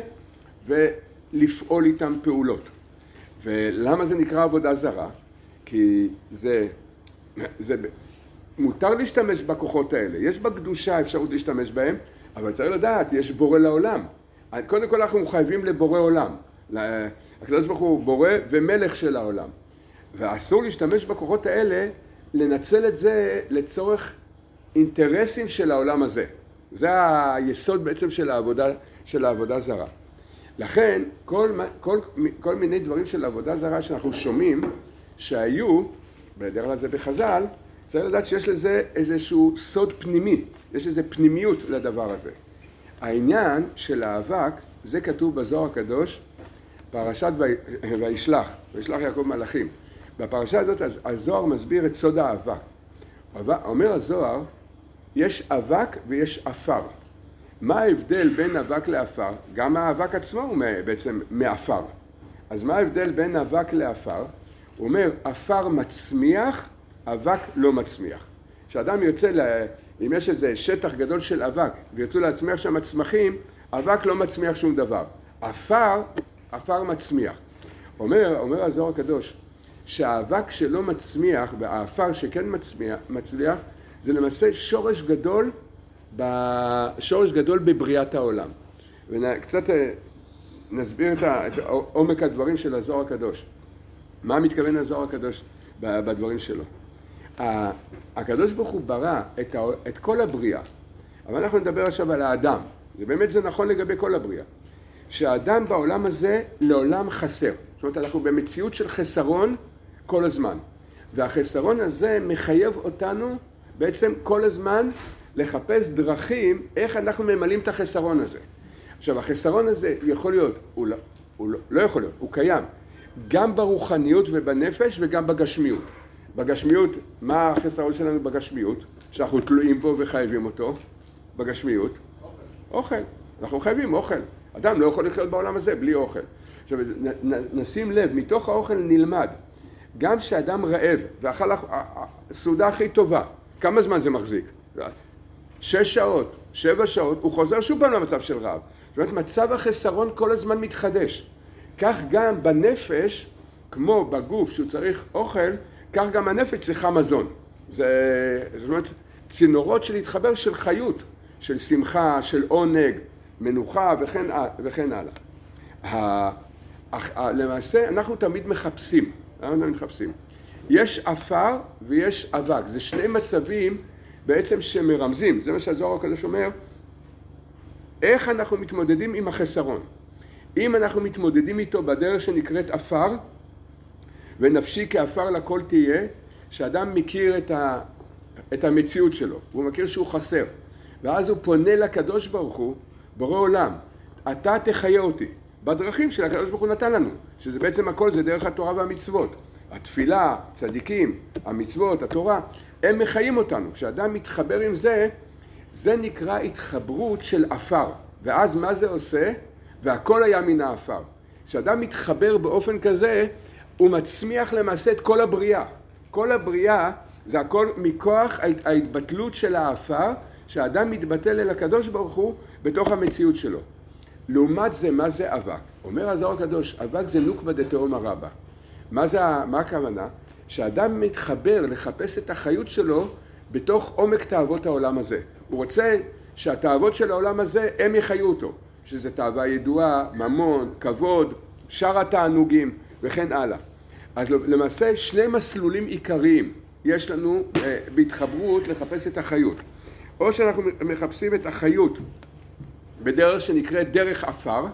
ולפעול איתם פעולות. ולמה זה נקרא עבודה זרה? כי זה, זה מותר להשתמש בכוחות האלה. יש בקדושה אפשרות להשתמש בהם, אבל צריך לדעת, יש בורא לעולם. קודם כל אנחנו חייבים לבורא עולם. הקדוש ברוך הוא בורא ומלך של העולם. ואסור להשתמש בכוחות האלה, לנצל את זה לצורך אינטרסים של העולם הזה. זה היסוד בעצם של העבודה, של העבודה זרה. לכן, כל, כל, כל מיני דברים של העבודה זרה שאנחנו שומעים, שהיו, בדרך כלל זה בחז"ל, צריך לדעת שיש לזה איזשהו סוד פנימי, יש איזו פנימיות לדבר הזה. העניין של האבק, זה כתוב בזוהר הקדוש, פרשת וישלח, וישלח יעקב מלאכים. בפרשה הזאת הזוהר מסביר את סוד האבק. אומר הזוהר, יש אבק ויש עפר. מה ההבדל בין אבק לעפר? גם האבק עצמו הוא בעצם מעפר. אז מה ההבדל בין אבק לעפר? הוא אומר, עפר מצמיח, אבק לא מצמיח. כשאדם יוצא, לה... אם יש איזה שטח גדול של אבק וירצו להצמיח שם צמחים, אבק לא מצמיח שום דבר. עפר, עפר מצמיח. אומר, אומר הזוהר הקדוש, שהאבק שלא מצמיח והעפר שכן מצמיח, מצליח, זה למעשה שורש גדול, שורש גדול בבריאת העולם. וקצת נסביר את עומק הדברים של הזוהר הקדוש. מה מתכוון הזוהר הקדוש בדברים שלו? הקדוש ברוך הוא ברא את, את כל הבריאה, אבל אנחנו נדבר עכשיו על האדם. זה באמת זה נכון לגבי כל הבריאה. שהאדם בעולם הזה לעולם חסר. זאת אומרת, אנחנו במציאות של חסרון כל הזמן. והחסרון הזה מחייב אותנו בעצם כל הזמן לחפש דרכים איך אנחנו ממלאים את החסרון הזה. עכשיו, החסרון הזה יכול להיות, הוא לא, הוא לא, לא יכול להיות, הוא קיים, גם ברוחניות ובנפש וגם בגשמיות. בגשמיות, מה החסרון שלנו בגשמיות? שאנחנו תלויים בו וחייבים אותו. בגשמיות? אוכל. אוכל. אנחנו חייבים אוכל. אדם לא יכול לחיות בעולם הזה בלי אוכל. עכשיו, נשים לב, מתוך האוכל נלמד. גם שאדם רעב ואכל הסעודה הכי טובה, כמה זמן זה מחזיק? שש שעות, שבע שעות, הוא חוזר שוב פעם למצב של רעב. זאת אומרת, מצב החסרון כל הזמן מתחדש. כך גם בנפש, כמו בגוף שהוא צריך אוכל, כך גם הנפש צריכה מזון. זה, זאת אומרת, צינורות של התחבר של חיות, של שמחה, של עונג, מנוחה וכן, וכן הלאה. למעשה, אנחנו תמיד מחפשים, אנחנו תמיד מחפשים. יש עפר ויש אבק, זה שני מצבים בעצם שמרמזים, זה מה שהזוהר הקדוש אומר, איך אנחנו מתמודדים עם החסרון. אם אנחנו מתמודדים איתו בדרך שנקראת עפר, ונפשי כעפר לכל תהיה, שאדם מכיר את, ה, את המציאות שלו, הוא מכיר שהוא חסר, ואז הוא פונה לקדוש ברוך הוא, בורא עולם, אתה תחיה אותי, בדרכים של הקדוש ברוך הוא נתן לנו, שזה בעצם הכל זה דרך התורה והמצוות. התפילה, צדיקים, המצוות, התורה, הם מחיים אותנו. כשאדם מתחבר עם זה, זה נקרא התחברות של עפר. ואז מה זה עושה? והכל היה מן העפר. כשאדם מתחבר באופן כזה, הוא מצמיח למעשה את כל הבריאה. כל הבריאה זה הכל מכוח ההתבטלות של העפר, שהאדם מתבטל אל הקדוש ברוך הוא בתוך המציאות שלו. לעומת זה, מה זה אבק? אומר הזוהר הקדוש, אבק זה נוקבה דתהום הרבה. מה זה, מה הכוונה? שאדם מתחבר לחפש את החיות שלו בתוך עומק תאוות העולם הזה. הוא רוצה שהתאוות של העולם הזה הם יחיו אותו. שזה תאווה ידועה, ממון, כבוד, שאר התענוגים וכן הלאה. אז למעשה שני מסלולים עיקריים יש לנו אה, בהתחברות לחפש את החיות. או שאנחנו מחפשים את החיות בדרך שנקראת דרך עפר,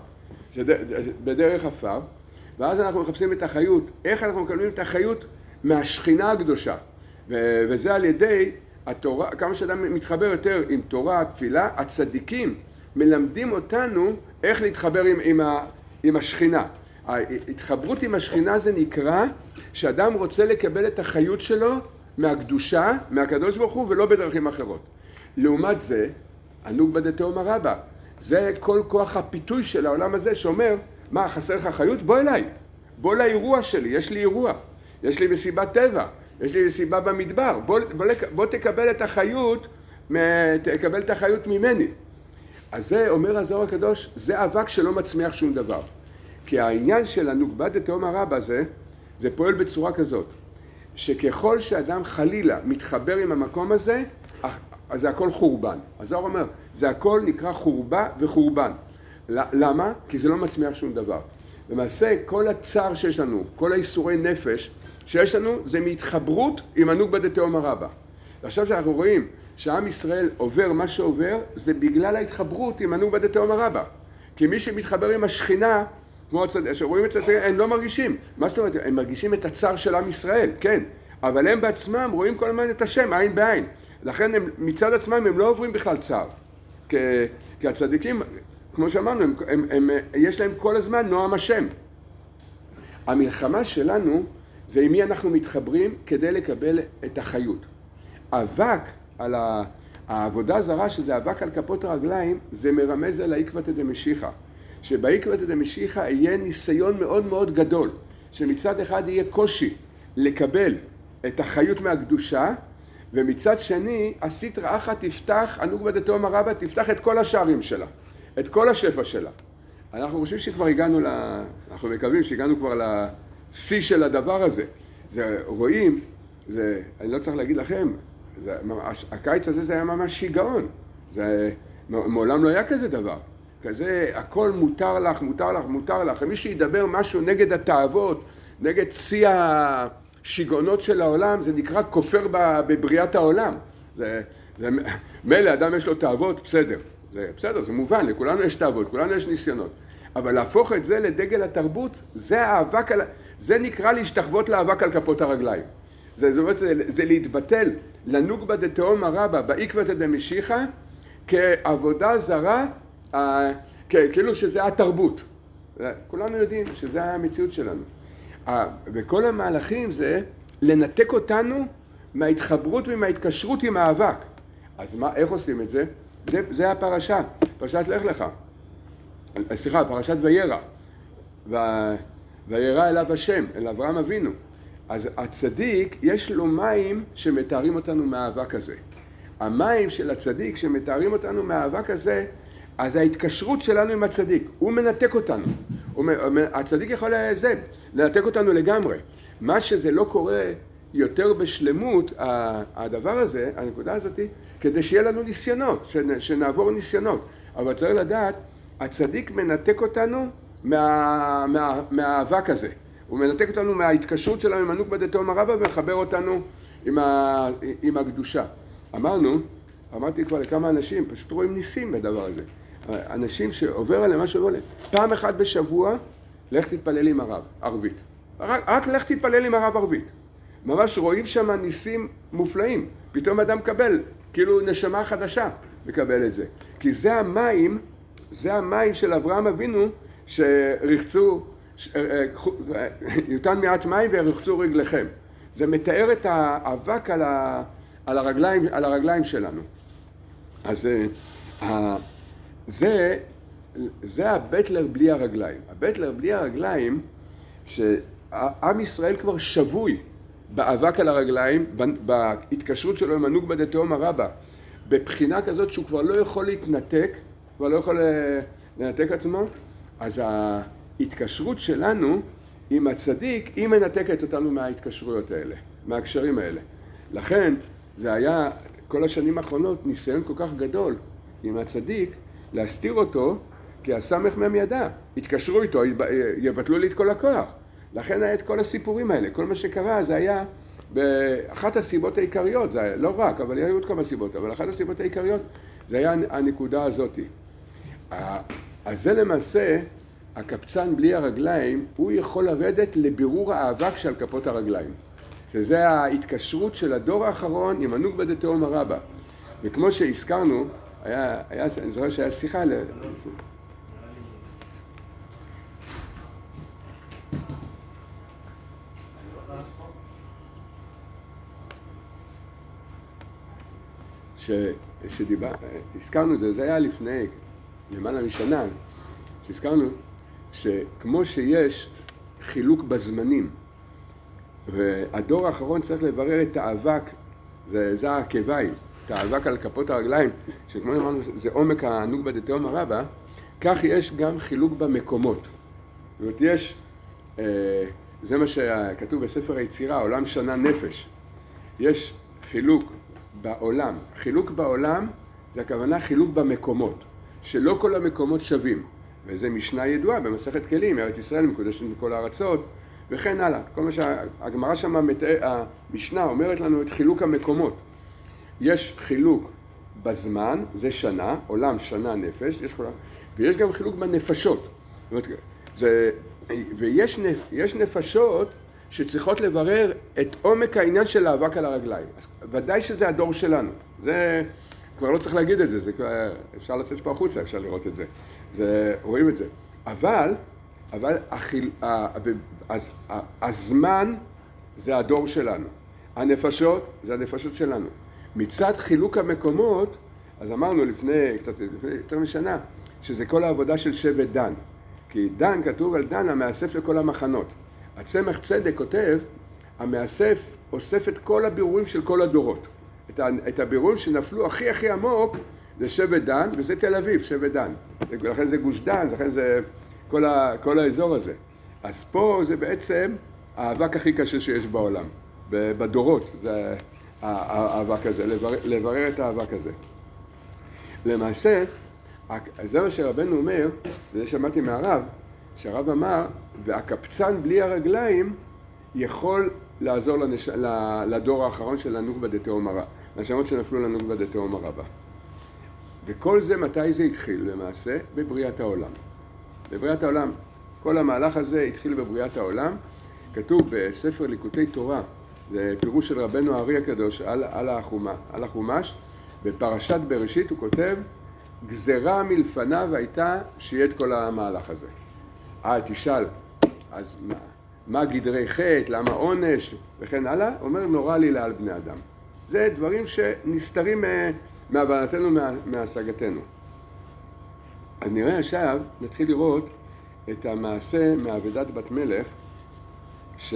בדרך עפר, ואז אנחנו מחפשים את החיות, איך אנחנו מקבלים את החיות מהשכינה הקדושה. ו- וזה על ידי התורה, כמה שאדם מתחבר יותר עם תורה, תפילה, הצדיקים מלמדים אותנו איך להתחבר עם, עם, ה- עם השכינה. ההתחברות עם השכינה זה נקרא שאדם רוצה לקבל את החיות שלו מהקדושה, מהקדוש ברוך הוא, ולא בדרכים אחרות. לעומת זה, הנוקבה דתהום הרבה. זה כל כוח הפיתוי של העולם הזה שאומר, מה, חסר לך חיות? בוא אליי. בוא לאירוע שלי, יש לי אירוע. יש לי מסיבת טבע, יש לי מסיבה במדבר. בוא, בוא, בוא תקבל את החיות, תקבל את החיות ממני. אז זה אומר הזוהר הקדוש, זה אבק שלא מצמיח שום דבר. כי העניין של הנוקבה דתהום הרבה זה, זה פועל בצורה כזאת, שככל שאדם חלילה מתחבר עם המקום הזה, אז זה הכל חורבן. הזוהר אומר, זה הכל נקרא חורבה וחורבן. למה? כי זה לא מצמיח שום דבר. למעשה, כל הצער שיש לנו, כל האיסורי נפש שיש לנו, זה מהתחברות עם הנוקבה דתהום הרבה. ועכשיו שאנחנו רואים שעם ישראל עובר מה שעובר, זה בגלל ההתחברות עם הנוקבה דתהום הרבה. כי מי שמתחבר עם השכינה, כמו הצד... שרואים את הצד, הם לא מרגישים. מה זאת אומרת? הם מרגישים את הצער של עם ישראל, כן. אבל הם בעצמם רואים כל הזמן את השם, עין בעין. לכן הם, מצד עצמם הם לא עוברים בכלל צער. כי, כי הצדיקים, כמו שאמרנו, הם, הם, הם, יש להם כל הזמן נועם השם. המלחמה שלנו זה עם מי אנחנו מתחברים כדי לקבל את החיות. אבק על ה... העבודה הזרה, שזה אבק על כפות הרגליים, זה מרמז על העקבתא דמשיחא. שבעקבתא דמשיחא יהיה ניסיון מאוד מאוד גדול, שמצד אחד יהיה קושי לקבל את החיות מהקדושה, ומצד שני, הסטרא אחא תפתח, הנוגבה דתהומא רבא, תפתח את כל השערים שלה, את כל השפע שלה. אנחנו חושבים שכבר הגענו, ל... אנחנו מקווים שהגענו כבר לשיא של הדבר הזה. זה, רואים, זה, אני לא צריך להגיד לכם, זה, הקיץ הזה זה היה ממש שיגעון. זה, מעולם לא היה כזה דבר. כזה, הכל מותר לך, מותר לך, מותר לך. מי שידבר משהו נגד התאוות, נגד שיא השיגעונות של העולם, זה נקרא כופר בבריאת העולם. זה, זה, מילא, אדם יש לו תאוות, בסדר. זה, בסדר, זה מובן, לכולנו יש תאוות, לכולנו יש ניסיונות. אבל להפוך את זה לדגל התרבות, זה האבק על... זה נקרא להשתחוות לאבק על כפות הרגליים. זה, זאת אומרת, זה, זה להתבטל לנוגבה דתהומא רבא בעקבתא דמשיחא כעבודה זרה, אה, כאילו שזה התרבות. כולנו יודעים שזה המציאות שלנו. אה, וכל המהלכים זה לנתק אותנו מההתחברות ומההתקשרות עם האבק. אז מה, איך עושים את זה? זה, זה הפרשה, פרשת לך לך. סליחה, פרשת וירא. וירא אליו השם, אל אברהם אבינו. אז הצדיק, יש לו מים שמתארים אותנו מהאבק הזה. המים של הצדיק שמתארים אותנו מהאבק הזה, אז ההתקשרות שלנו עם הצדיק, הוא מנתק אותנו. הוא, הצדיק יכול זה, לנתק אותנו לגמרי. מה שזה לא קורה יותר בשלמות, הדבר הזה, הנקודה הזאת, כדי שיהיה לנו ניסיונות, שנעבור ניסיונות. אבל צריך לדעת, הצדיק מנתק אותנו מה, מה, מהאבק הזה. הוא מנתק אותנו מההתקשרות שלנו עם הנוגבה דתהומא רבא ומחבר אותנו עם, ה, עם הקדושה. אמרנו, אמרתי כבר לכמה אנשים, פשוט רואים ניסים בדבר הזה. אנשים שעובר עליהם, מה שעובר עליהם. פעם אחת בשבוע, לך תתפלל עם הרב, ערבית. רק, רק לך תתפלל עם הרב ערבית. ממש רואים שם ניסים מופלאים. פתאום אדם מקבל, כאילו נשמה חדשה מקבל את זה. כי זה המים, זה המים של אברהם אבינו שרחצו, יותן מעט מים ורחצו רגליכם. זה מתאר את האבק על, ה, על, הרגליים, על הרגליים שלנו. אז זה, זה הבטלר בלי הרגליים. הבטלר בלי הרגליים, שעם ישראל כבר שבוי באבק על הרגליים, בהתקשרות שלו עם הנוגבה דתהומא רבא, בבחינה כזאת שהוא כבר לא יכול להתנתק, כבר לא יכול לנתק עצמו, אז ההתקשרות שלנו עם הצדיק, היא מנתקת אותנו מההתקשרויות האלה, מהקשרים האלה. לכן זה היה כל השנים האחרונות ניסיון כל כך גדול עם הצדיק להסתיר אותו, כי הסמך מהם ידע, התקשרו איתו, יבטלו לי את כל הכוח. לכן היה את כל הסיפורים האלה, כל מה שקרה זה היה באחת הסיבות העיקריות, זה היה, לא רק, אבל היו עוד כמה סיבות, אבל אחת הסיבות העיקריות זה היה הנקודה הזאת. אז זה למעשה, הקבצן בלי הרגליים, הוא יכול לרדת לבירור האבק של כפות הרגליים. שזה ההתקשרות של הדור האחרון עם הנוגבה דתהומא רבא. וכמו שהזכרנו, היה, היה, אני זוכר שהיה שיחה ל... ש... שדיבר... הזכרנו זה, זה היה לפני למעלה משנה, שהזכרנו שכמו שיש חילוק בזמנים, והדור האחרון צריך לברר את האבק, זה, זה העקביים, את האבק על כפות הרגליים, שכמו אמרנו, זה עומק הנוגבה דתהומא רבא, כך יש גם חילוק במקומות. זאת אומרת, יש, זה מה שכתוב בספר היצירה, עולם שנה נפש. יש חילוק בעולם. חילוק בעולם זה הכוונה חילוק במקומות, שלא כל המקומות שווים. וזה משנה ידועה במסכת כלים, ארץ ישראל מקודשת מכל הארצות, וכן הלאה. כל מה שהגמרא שם, המשנה אומרת לנו את חילוק המקומות. יש חילוק בזמן, זה שנה, עולם שנה נפש, יש חילוק, ויש גם חילוק בנפשות. זאת אומרת, זה, ויש יש נפשות שצריכות לברר את עומק העניין של האבק על הרגליים. אז ודאי שזה הדור שלנו. זה כבר לא צריך להגיד את זה, זה כבר, אפשר לצאת פה החוצה, אפשר לראות את זה. זה, רואים את זה. אבל, אבל החיל, אז הזמן זה הדור שלנו. הנפשות זה הנפשות שלנו. מצד חילוק המקומות, אז אמרנו לפני, קצת לפני יותר משנה, שזה כל העבודה של שבט דן. כי דן, כתוב על דן, המאסף לכל המחנות. הצמח צדק כותב, המאסף אוסף את כל הבירורים של כל הדורות. את, ה, את הבירורים שנפלו הכי הכי עמוק, זה שבט דן, וזה תל אביב, שבט דן. לכן זה גוש דן, לכן זה כל, ה, כל האזור הזה. אז פה זה בעצם האבק הכי קשה שיש בעולם. בדורות, זה האבק הזה, לברר, לברר את האבק הזה. למעשה, זה מה שרבנו אומר, וזה שמעתי מהרב, שהרב אמר, והקפצן בלי הרגליים יכול לעזור לנש... לדור האחרון של הנוקבה דתהום הרבה, לשמות שנפלו לנוקבה דתהום הרבה. וכל זה, מתי זה התחיל למעשה? בבריאת העולם. בבריאת העולם. כל המהלך הזה התחיל בבריאת העולם. כתוב בספר ליקוטי תורה, זה פירוש של רבנו הארי הקדוש על, על, החומה, על החומש, בפרשת בראשית הוא כותב, גזרה מלפניו הייתה שיהיה את כל המהלך הזה. אה, תשאל, אז מה, מה גדרי חטא, למה עונש, וכן הלאה? אומר, נורא לילה על בני אדם. זה דברים שנסתרים מהבנתנו, מה, מהשגתנו. אז נראה עכשיו, נתחיל לראות את המעשה מעבדת בת מלך, ש...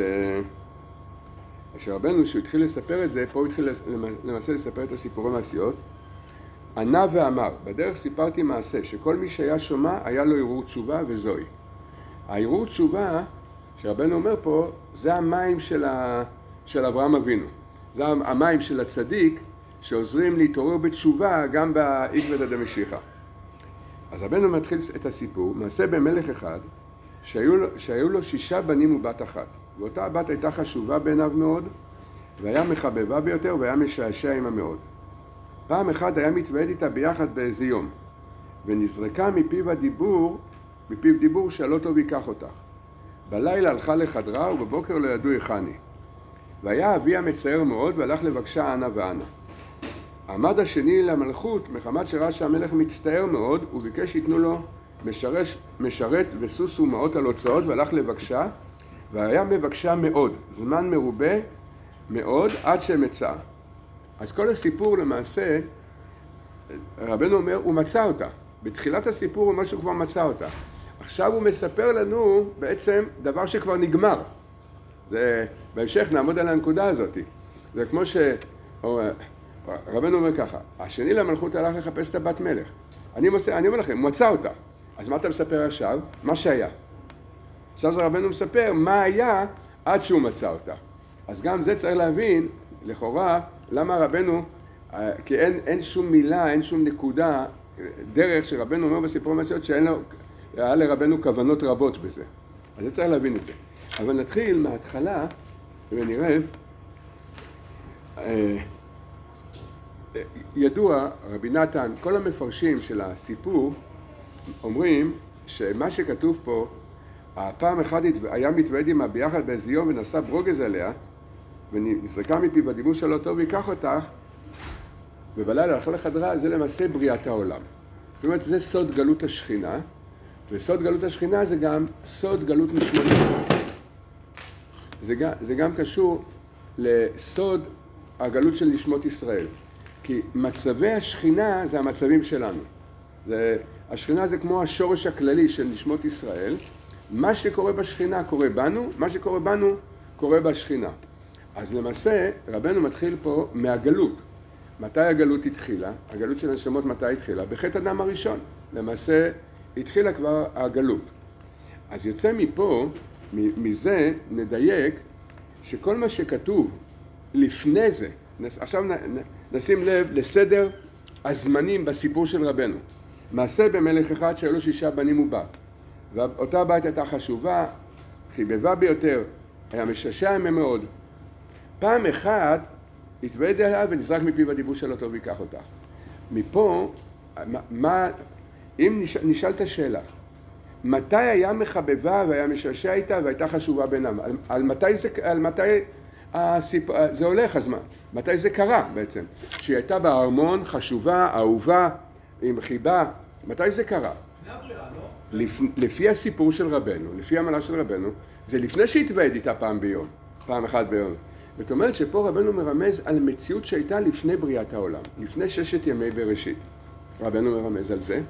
שרבנו, שהוא התחיל לספר את זה, פה הוא התחיל למעשה לספר את הסיפורי מעשיות, ענה ואמר, בדרך סיפרתי מעשה, שכל מי שהיה שומע, היה לו ערעור תשובה וזוהי. הערעור תשובה, שרבנו אומר פה, זה המים של, ה... של אברהם אבינו. זה המים של הצדיק, שעוזרים להתעורר בתשובה גם בעקבתא דמשיחא. אז רבנו מתחיל את הסיפור, מעשה במלך אחד, שהיו, שהיו לו שישה בנים ובת אחת. ואותה הבת הייתה חשובה בעיניו מאוד, והיה מחבבה ביותר, והיה משעשע עמה מאוד. פעם אחד היה מתוועד איתה ביחד באיזה יום, ונזרקה מפיו הדיבור, מפיו דיבור שלא טוב ייקח אותך. בלילה הלכה לחדרה, ובבוקר לא ידעו היכן היא. והיה אביה מצער מאוד, והלך לבקשה אנה ואנה. עמד השני למלכות, מחמת שראה שהמלך מצטער מאוד, וביקש שיתנו לו משרש, משרת וסוס ומעות על הוצאות, והלך לבקשה, והיה מבקשה מאוד, זמן מרובה מאוד, עד שמצא. אז כל הסיפור למעשה, רבנו אומר, הוא מצא אותה. בתחילת הסיפור הוא אומר שהוא כבר מצא אותה. עכשיו הוא מספר לנו בעצם דבר שכבר נגמר. זה, בהמשך נעמוד על הנקודה הזאת. זה כמו ש... רבנו אומר ככה, השני למלכות הלך לחפש את הבת מלך. אני, מוצא, אני אומר לכם, הוא מצא אותה. אז מה אתה מספר עכשיו? מה שהיה. עכשיו רבנו מספר מה היה עד שהוא מצא אותה. אז גם זה צריך להבין, לכאורה, למה רבנו, כי אין, אין שום מילה, אין שום נקודה, דרך שרבנו אומר בסיפור מעשיות שאין לו, היה לרבנו כוונות רבות בזה. אז זה צריך להבין את זה. אבל נתחיל מההתחלה ונראה, ידוע, רבי נתן, כל המפרשים של הסיפור אומרים שמה שכתוב פה, הפעם אחת היה מתוועד עמה ביחד באיזה יום ונשא ברוגז עליה, ונזרקה מפיו בדיבור שלא טוב ייקח אותך, ובלילה הלכה לחדרה, זה למעשה בריאת העולם. זאת אומרת, זה סוד גלות השכינה, וסוד גלות השכינה זה גם סוד גלות נשמות ישראל. זה גם, זה גם קשור לסוד הגלות של נשמות ישראל. כי מצבי השכינה זה המצבים שלנו. זה, השכינה זה כמו השורש הכללי של נשמות ישראל. מה שקורה בשכינה קורה בנו, מה שקורה בנו קורה בשכינה. אז למעשה רבנו מתחיל פה מהגלות. מתי הגלות התחילה? הגלות של הנשמות מתי התחילה? בחטא אדם הראשון. למעשה התחילה כבר הגלות. אז יוצא מפה, מזה נדייק, שכל מה שכתוב לפני זה, עכשיו נשים לב לסדר הזמנים בסיפור של רבנו. מעשה במלך אחד שהיו לו שישה בנים ובת. ואותה בת הייתה חשובה, חיבבה ביותר, היה משעשע עמה מאוד. פעם אחת התוועד עליה ונזרק מפיו הדיבור שלא טוב ייקח אותך. מפה, מה, אם נשאל, נשאל את השאלה, מתי היה מחבבה והיה משעשע איתה והייתה חשובה בינם? על, על מתי זה, על מתי הסיפ... זה הולך הזמן? מתי זה קרה בעצם? שהיא הייתה בארמון, חשובה, אהובה, עם חיבה, מתי זה קרה? לפני הבריאה, לא? לפ... לפי הסיפור של רבנו, לפי המהלך של רבנו, זה לפני שהתוועד איתה פעם ביום. פעם אחת ביום. זאת אומרת שפה רבנו מרמז על מציאות שהייתה לפני בריאת העולם, לפני ששת ימי בראשית. רבנו מרמז על זה.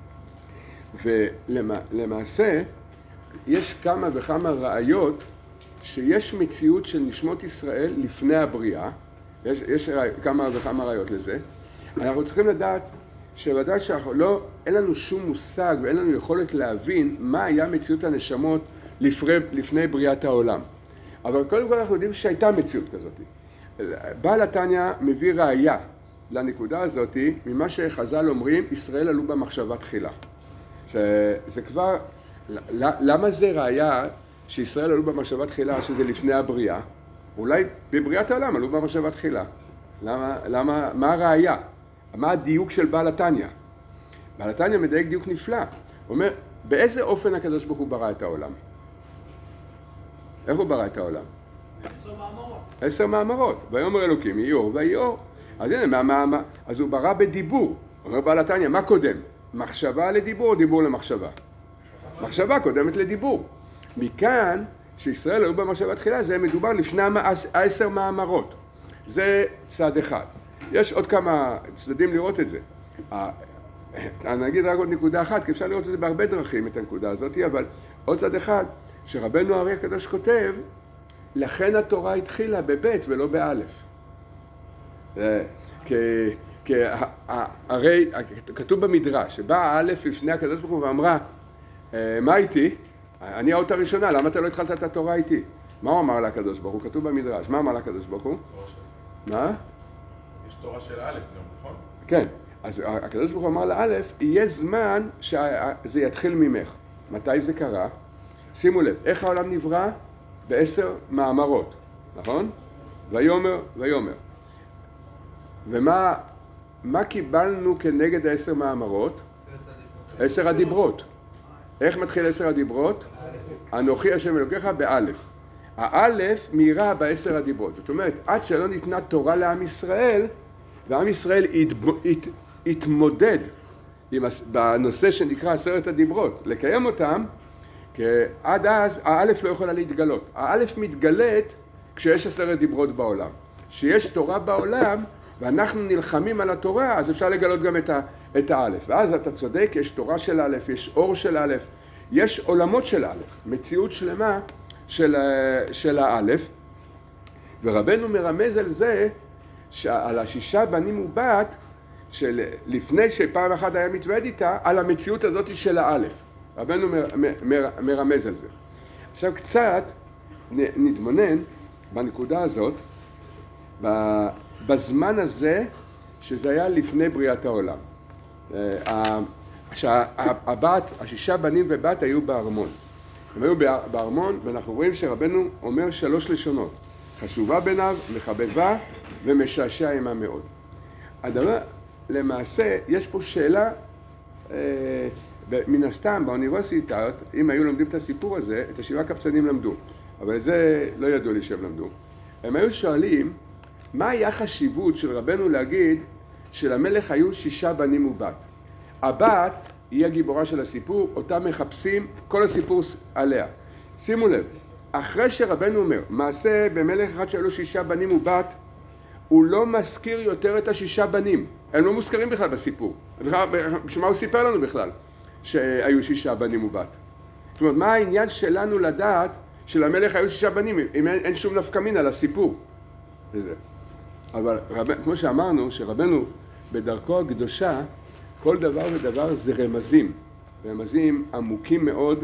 ולמעשה יש כמה וכמה ראיות שיש מציאות של נשמות ישראל לפני הבריאה. יש, יש כמה וכמה ראיות לזה. אנחנו צריכים לדעת שוודאי שאנחנו לא, אין לנו שום מושג ואין לנו יכולת להבין מה היה מציאות הנשמות לפני, לפני בריאת העולם. אבל קודם כל אנחנו יודעים שהייתה מציאות כזאת. בעל התניא מביא ראיה לנקודה הזאת ממה שחז"ל אומרים, ישראל עלו במחשבה תחילה. שזה כבר, למה זה ראיה שישראל עלו במחשבה תחילה שזה לפני הבריאה? אולי בבריאת העולם עלו במחשבה תחילה. למה, למה, מה הראיה? מה הדיוק של בעל התניא? בעל התניא מדייק דיוק נפלא. הוא אומר, באיזה אופן הקדוש ברוך הוא ברא את העולם? איך הוא ברא את העולם? עשר מאמרות. עשר מאמרות. ויאמר אלוקים יהי אור ויהי אור. אז הנה, מה, מה, מה, אז הוא ברא בדיבור. אומר בעל התניא, מה קודם? מחשבה לדיבור או דיבור למחשבה? מחשבה קודמת לדיבור. מכאן שישראל היו במחשבה תחילה, זה מדובר לפני העשר מאמרות. זה צד אחד. יש עוד כמה צדדים לראות את זה. אני אגיד רק עוד נקודה אחת, כי אפשר לראות את זה בהרבה דרכים, את הנקודה הזאת, אבל עוד צד אחד, שרבנו הארי הקדוש כותב, לכן התורה התחילה בבית ולא באלף. כי הרי כתוב במדרש, שבאה האלף לפני הקדוש ברוך הוא ואמרה, מה איתי? אני האות הראשונה, למה אתה לא התחלת את התורה איתי? מה הוא אמר לקדוש ברוך הוא? כתוב במדרש, מה אמר לקדוש ברוך הוא? מה? יש תורה של א' גם, נכון? כן, אז הקדוש ברוך הוא אמר לאלף, יהיה זמן שזה יתחיל ממך. מתי זה קרה? שימו לב, איך העולם נברא? בעשר מאמרות, נכון? ויאמר, ויאמר. ומה מה קיבלנו כנגד העשר מאמרות? עשר הדיברות. איך מתחיל עשר הדיברות? אנוכי השם אלוקיך באלף. האלף מהירה בעשר הדיברות. זאת אומרת, עד שלא ניתנה תורה לעם ישראל, ועם ישראל הת, התמודד עם, בנושא שנקרא עשרת הדיברות, לקיים אותם, כי עד אז האלף לא יכולה להתגלות. האלף מתגלת כשיש עשרת דיברות בעולם. כשיש תורה בעולם, ואנחנו נלחמים על התורה, אז אפשר לגלות גם את, ה, את האלף. ואז אתה צודק, יש תורה של אלף, יש אור של אלף, יש עולמות של אלף, מציאות שלמה של, של האלף. ורבנו מרמז על זה, על השישה בנים ובת, שלפני שפעם אחת היה מתוועד איתה, על המציאות הזאת של האלף. רבנו מר, מר, מרמז על זה. עכשיו קצת נתבונן בנקודה הזאת, בזמן הזה שזה היה לפני בריאת העולם. שהבת, השישה בנים ובת היו בארמון. הם היו בארמון, ואנחנו רואים שרבנו אומר שלוש לשונות. חשובה בעיניו, מחבבה ומשעשע עמה מאוד. הדבר, למעשה, יש פה שאלה, מן הסתם, באוניברסיטאות, אם היו לומדים את הסיפור הזה, את השבעה קבצנים למדו. אבל את זה לא ידעו לי שהם למדו. הם היו שואלים, מה היה חשיבות של רבנו להגיד שלמלך היו שישה בנים ובת? הבת היא הגיבורה של הסיפור, אותה מחפשים, כל הסיפור עליה. שימו לב, אחרי שרבנו אומר, מעשה במלך אחד שהיו לו שישה בנים ובת, הוא לא מזכיר יותר את השישה בנים. הם לא מוזכרים בכלל בסיפור. בשביל מה הוא סיפר לנו בכלל שהיו שישה בנים ובת? זאת אומרת, מה העניין שלנו לדעת שלמלך היו שישה בנים, אם אין, אין שום נפקא מינה לסיפור? וזה. אבל רב, כמו שאמרנו, שרבנו בדרכו הקדושה, כל דבר ודבר זה רמזים. רמזים עמוקים מאוד,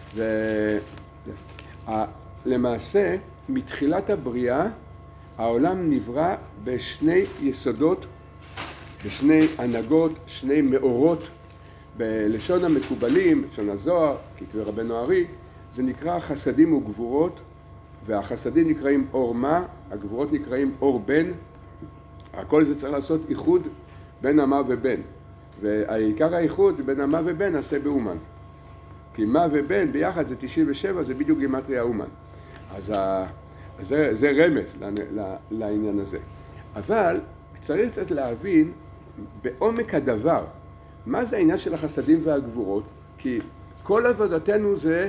ולמעשה, מתחילת הבריאה, העולם נברא בשני יסודות, בשני הנהגות, שני מאורות, בלשון המקובלים, לשון הזוהר, כתבי רבנו הארי, זה נקרא חסדים וגבורות, והחסדים נקראים אור מה, הגבורות נקראים אור בן, הכל זה צריך לעשות איחוד בין המה ובן, והעיקר האיחוד בין המה ובן נעשה באומן, כי מה ובן ביחד זה תשעים ושבע, זה בדיוק גימטריה אומן, אז ה... זה, זה רמז לעניין הזה. אבל צריך קצת להבין בעומק הדבר, מה זה העניין של החסדים והגבורות, כי כל עבודתנו זה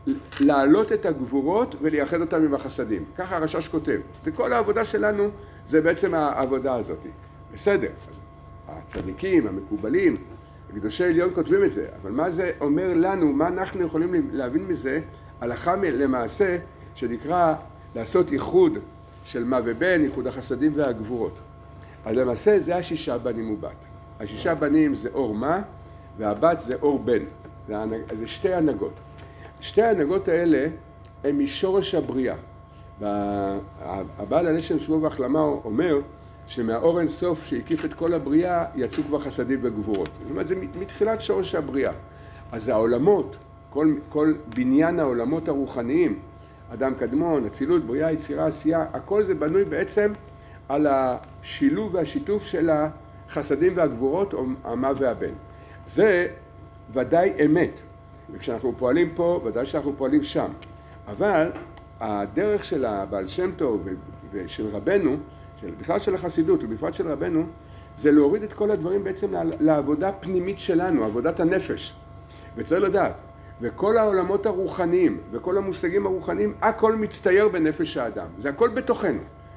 להעלות את הגבורות ולייחד אותם עם החסדים. ככה הרש"ש כותב. זה כל העבודה שלנו, זה בעצם העבודה הזאת. בסדר, אז הצדיקים, המקובלים, הקדושי עליון כותבים את זה, אבל מה זה אומר לנו, מה אנחנו יכולים להבין מזה, הלכה למעשה, שנקרא לעשות איחוד של מה ובן, איחוד החסדים והגבורות. אז למעשה זה השישה בנים ובת. השישה בנים זה אור מה, והבת זה אור בן. זה, זה שתי הנהגות. שתי ההנהגות האלה הן משורש הבריאה. והבעל הלשם שבוע והחלמה אומר שמהאור אין סוף שהקיף את כל הבריאה יצאו כבר חסדים וגבורות. זאת אומרת, זה מתחילת שורש הבריאה. אז העולמות, כל, כל בניין העולמות הרוחניים, אדם קדמון, אצילות, בריאה, יצירה, עשייה, הכל זה בנוי בעצם על השילוב והשיתוף של החסדים והגבורות, או המה והבן. זה ודאי אמת. וכשאנחנו פועלים פה, ודאי שאנחנו פועלים שם. אבל הדרך של הבעל שם טוב ושל רבנו, של, בכלל של החסידות ובפרט של רבנו, זה להוריד את כל הדברים בעצם לעבודה פנימית שלנו, עבודת הנפש. וצריך לדעת, וכל העולמות הרוחניים וכל המושגים הרוחניים, הכל מצטייר בנפש האדם. זה הכל בתוכנו.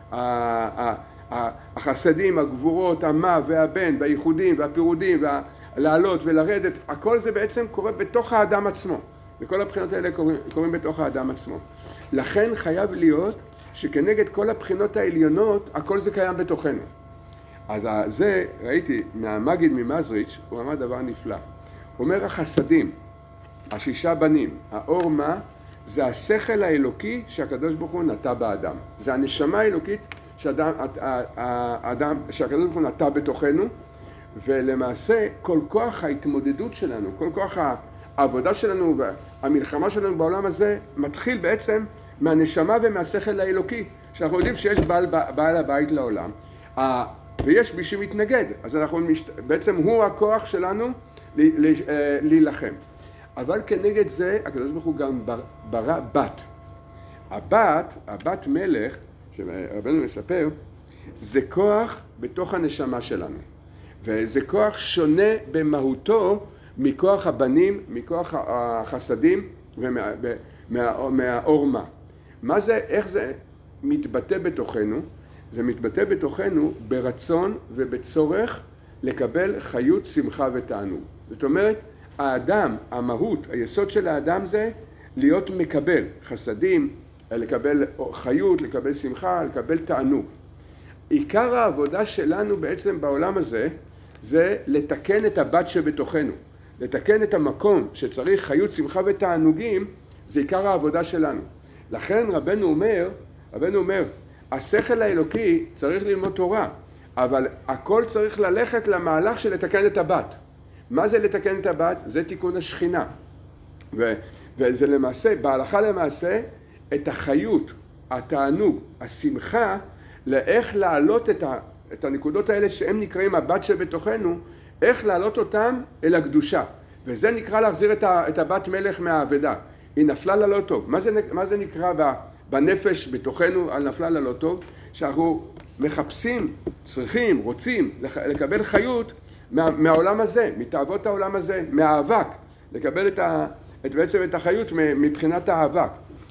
החסדים, הגבורות, המה והבן, והייחודים והפירודים, לעלות ולרדת, הכל זה בעצם קורה בתוך האדם עצמו. וכל הבחינות האלה קורים, קורים בתוך האדם עצמו. לכן חייב להיות שכנגד כל הבחינות העליונות, הכל זה קיים בתוכנו. אז זה, ראיתי, מהמגיד ממזריץ', הוא אמר דבר נפלא. הוא אומר, החסדים, השישה בנים, האור מה, זה השכל האלוקי שהקדוש ברוך הוא נטע באדם. זה הנשמה האלוקית שהאדם, האדם, שהקדוש ברוך הוא נטע בתוכנו, ולמעשה כל כוח ההתמודדות שלנו, כל כוח העבודה שלנו והמלחמה שלנו בעולם הזה, מתחיל בעצם מהנשמה ומהשכל האלוקי, שאנחנו יודעים שיש בעל, בעל הבית לעולם, ויש מי שמתנגד, אז אנחנו בעצם הוא הכוח שלנו להילחם. אבל כנגד זה, הקדוש ברוך הוא גם ברא בת. הבת, הבת מלך, שרבנו מספר, זה כוח בתוך הנשמה שלנו. וזה כוח שונה במהותו מכוח הבנים, מכוח החסדים ומהאור מה. מה זה, איך זה מתבטא בתוכנו? זה מתבטא בתוכנו ברצון ובצורך לקבל חיות, שמחה ותענוג. זאת אומרת, האדם, המהות, היסוד של האדם זה להיות מקבל חסדים, לקבל חיות, לקבל שמחה, לקבל תענוג. עיקר העבודה שלנו בעצם בעולם הזה, זה לתקן את הבת שבתוכנו. לתקן את המקום שצריך חיות, שמחה ותענוגים, זה עיקר העבודה שלנו. לכן רבנו אומר, רבנו אומר, השכל האלוקי צריך ללמוד תורה, אבל הכל צריך ללכת למהלך של לתקן את הבת. מה זה לתקן את הבת? זה תיקון השכינה. ו- וזה למעשה, בהלכה למעשה, את החיות, התענוג, השמחה, לאיך להעלות את, ה- את הנקודות האלה שהם נקראים הבת שבתוכנו, איך להעלות אותם אל הקדושה. וזה נקרא להחזיר את, ה- את הבת מלך מהאבדה. היא נפלה לה לא טוב. מה זה, מה זה נקרא ב- בנפש בתוכנו על נפלה לה לא טוב? שאנחנו מחפשים, צריכים, רוצים לקבל חיות מה, מהעולם הזה, מתאוות העולם הזה, מהאבק, לקבל את ה, את, בעצם את החיות מבחינת האבק.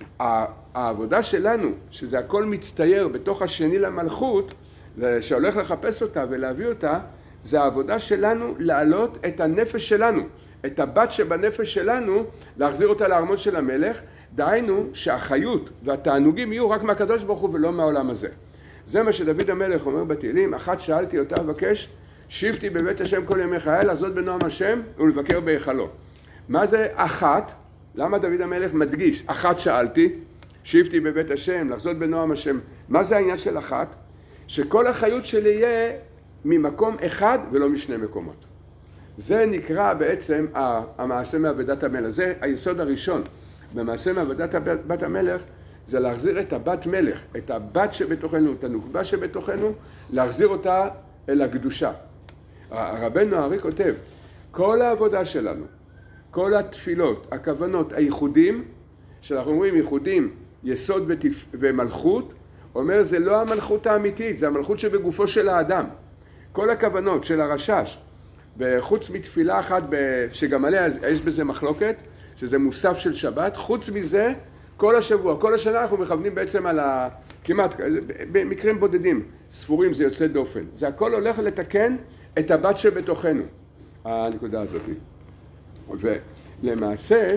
העבודה שלנו, שזה הכל מצטייר בתוך השני למלכות, שהולך לחפש אותה ולהביא אותה, זה העבודה שלנו להעלות את הנפש שלנו, את הבת שבנפש שלנו, להחזיר אותה לארמון של המלך, דהיינו שהחיות והתענוגים יהיו רק מהקדוש ברוך הוא ולא מהעולם הזה. זה מה שדוד המלך אומר בתהילים, אחת שאלתי אותה אבקש, שבתי בבית השם כל ימי חיי, לעשות בנועם השם ולבקר בהיכלו. מה זה אחת? למה דוד המלך מדגיש? אחת שאלתי, שבתי בבית השם, לחזות בנועם השם. מה זה העניין של אחת? שכל החיות שלי יהיה ממקום אחד ולא משני מקומות. זה נקרא בעצם המעשה מעבודת המלך. זה היסוד הראשון. במעשה מעבודת בת המלך זה להחזיר את הבת מלך, את הבת שבתוכנו, את הנוקבה שבתוכנו, להחזיר אותה אל הקדושה. רבנו הארי כותב, כל העבודה שלנו, כל התפילות, הכוונות, הייחודים, שאנחנו אומרים ייחודים, יסוד ותפ... ומלכות, אומר זה לא המלכות האמיתית, זה המלכות שבגופו של האדם. כל הכוונות של הרשש, וחוץ מתפילה אחת ב... שגם עליה יש בזה מחלוקת, שזה מוסף של שבת. חוץ מזה, כל השבוע, כל השנה אנחנו מכוונים בעצם על ה... כמעט, במקרים בודדים, ספורים, זה יוצא דופן. זה הכל הולך לתקן את הבת שבתוכנו, הנקודה הזאת. ולמעשה,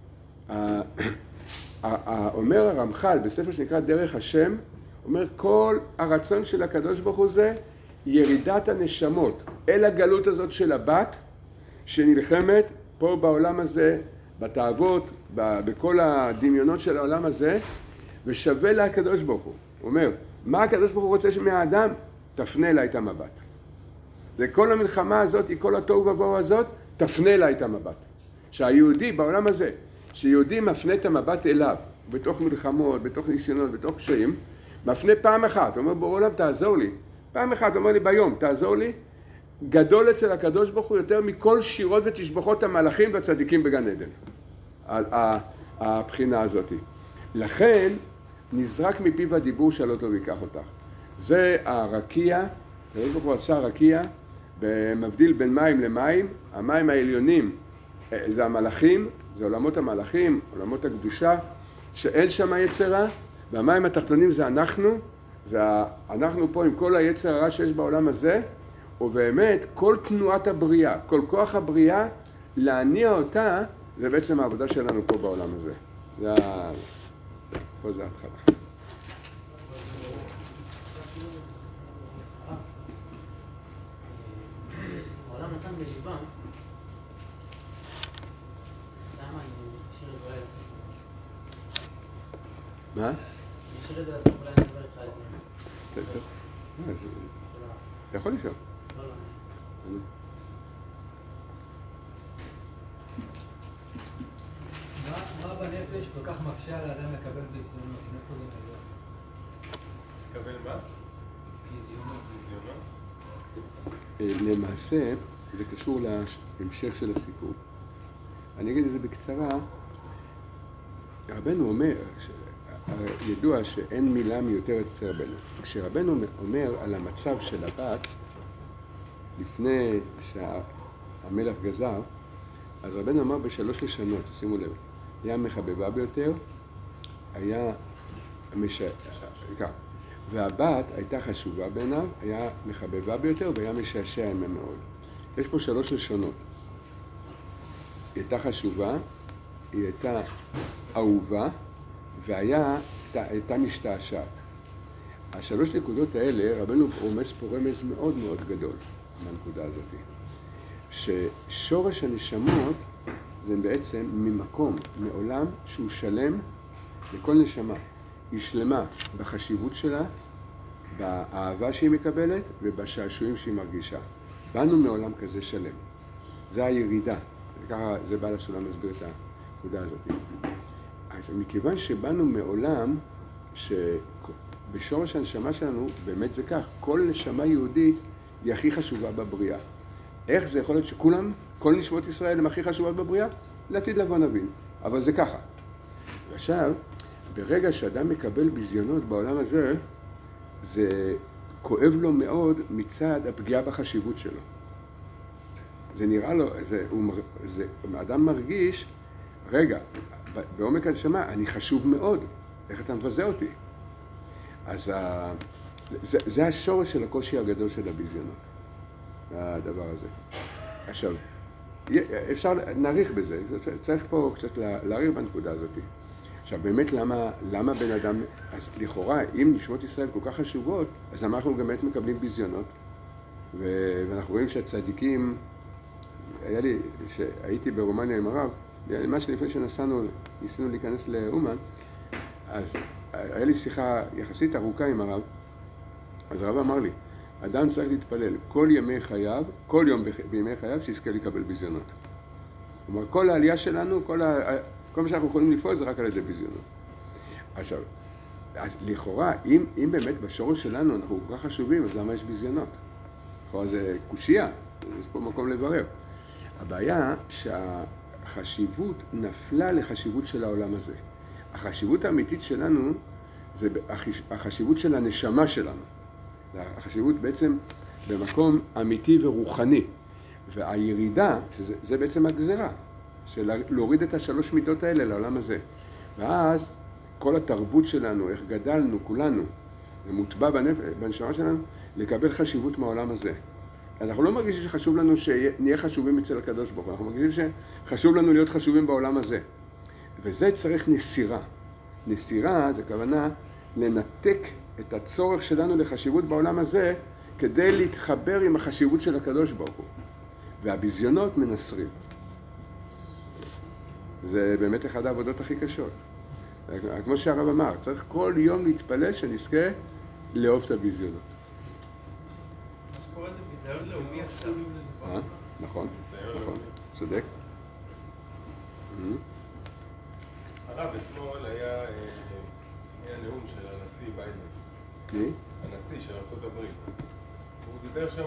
אומר הרמח"ל בספר שנקרא דרך השם, אומר כל הרצון של הקדוש ברוך הוא זה ירידת הנשמות אל הגלות הזאת של הבת שנלחמת פה בעולם הזה, בתאוות, בכל הדמיונות של העולם הזה, ושווה לה הקדוש ברוך הוא. הוא אומר, מה הקדוש ברוך הוא רוצה מהאדם? תפנה לה את המבט. וכל המלחמה הזאת, כל התוהו ובוהו הזאת, תפנה לה את המבט. שהיהודי בעולם הזה, שיהודי מפנה את המבט אליו, בתוך מלחמות, בתוך ניסיונות, בתוך קשיים, מפנה פעם אחת, הוא אומר בעולם תעזור לי. פעם אחת, הוא אומר לי ביום, תעזור לי. גדול אצל הקדוש ברוך הוא יותר מכל שירות ותשבחות המלאכים והצדיקים בגן עדן. הבחינה הזאת. לכן נזרק מפיו הדיבור שלא טוב ייקח אותך. זה הרקיע, הקדוש ברוך הוא עשה רקיע, במבדיל בין מים למים. המים העליונים זה המלאכים, זה עולמות המלאכים, עולמות הקדושה, שאין שם יצרה, והמים התחתונים זה אנחנו, זה אנחנו פה עם כל היצר הרע שיש בעולם הזה, ובאמת כל תנועת הבריאה, כל כוח הבריאה, להניע אותה, זה בעצם העבודה שלנו פה בעולם הזה. זה, פה זה ההתחלה. העולם נתן בליבם, למה אני משאיר את זה לעשות? מה? אני משאיר את זה לעשות, אולי אני מדבר איתך על זה. אתה יכול לשאול. לא, לא. מה בנפש כל כך מקשה על האדם לקבל ביזיונות? מאיפה זה מגיע? לקבל מה? ביזיונות. למעשה, זה קשור להמשך של הסיפור. אני אגיד את זה בקצרה. רבנו אומר, ידוע שאין מילה מיותרת אצל רבנו. כשרבנו אומר על המצב של הבת, לפני שהמלך גזר, אז רבנו אמר בשלוש לשונות, שימו לב, היה מחבבה ביותר, היה משעשע, והבת הייתה חשובה בעיניו, היה מחבבה ביותר והיה משעשע עמה מאוד. יש פה שלוש לשונות. היא הייתה חשובה, היא הייתה אהובה, והיה, הייתה משתעשעת. השלוש נקודות האלה, רבנו רומז פה רמז מאוד מאוד גדול מהנקודה הזאת. ששורש הנשמות זה בעצם ממקום, מעולם שהוא שלם לכל נשמה. היא שלמה בחשיבות שלה, באהבה שהיא מקבלת ובשעשועים שהיא מרגישה. באנו מעולם כזה שלם. זה הירידה. ככה זה בא לסולם להסביר את הנקודה הזאת. אז מכיוון שבאנו מעולם שבשורש הנשמה שלנו באמת זה כך. כל נשמה יהודית היא הכי חשובה בבריאה. איך זה יכול להיות שכולם, כל נשמות ישראל הם הכי חשובות בבריאה? לעתיד לבוא נבין, אבל זה ככה. ועכשיו, ברגע שאדם מקבל ביזיונות בעולם הזה, זה כואב לו מאוד מצד הפגיעה בחשיבות שלו. זה נראה לו, זה, הוא, זה, האדם מרגיש, רגע, בעומק הנשמה, אני חשוב מאוד, איך אתה מבזה אותי? אז ה, זה, זה השורש של הקושי הגדול של הביזיונות. הדבר הזה. עכשיו, אפשר להאריך בזה, צריך פה קצת להאריך בנקודה הזאת. עכשיו, באמת למה, למה בן אדם, אז לכאורה, אם נשמות ישראל כל כך חשובות, אז למה אנחנו באמת מקבלים ביזיונות? ואנחנו רואים שהצדיקים, היה לי, שהייתי ברומניה עם הרב, ממש לפני שנסענו, ניסינו להיכנס לאומן, אז היה לי שיחה יחסית ארוכה עם הרב, אז הרב אמר לי, אדם צריך להתפלל כל ימי חייו, כל יום בימי חייו, שיזכה לקבל ביזיונות. כלומר, כל העלייה שלנו, כל, ה... כל מה שאנחנו יכולים לפעול זה רק על ידי ביזיונות. עכשיו, אז לכאורה, אם, אם באמת בשורש שלנו אנחנו כל כך חשובים, אז למה יש ביזיונות? לכאורה זה קושייה, יש פה מקום לברר. הבעיה שהחשיבות נפלה לחשיבות של העולם הזה. החשיבות האמיתית שלנו זה החשיבות של הנשמה שלנו. החשיבות בעצם במקום אמיתי ורוחני. והירידה, שזה, זה בעצם הגזרה. של להוריד את השלוש מידות האלה לעולם הזה. ואז כל התרבות שלנו, איך גדלנו, כולנו, זה מוטבע בנשמה שלנו, לקבל חשיבות מהעולם הזה. אנחנו לא מרגישים שחשוב לנו שנהיה חשובים אצל הקדוש ברוך הוא, אנחנו מרגישים שחשוב לנו להיות חשובים בעולם הזה. וזה צריך נסירה. נסירה זה כוונה לנתק את הצורך שלנו לחשיבות בעולם הזה, כדי להתחבר עם החשיבות של הקדוש ברוך הוא. והביזיונות מנסרים. זה באמת אחד העבודות הכי קשות. כמו שהרב אמר, צריך כל יום להתפלל שנזכה לאהוב את הביזיונות. מה שקורה זה ביזיון לאומי עכשיו. אה? נכון, נכון, צודק. הרב, אתמול היה נאום של הנשיא ביידן. מי? הנשיא של ארצות הברית. הוא דיבר שם,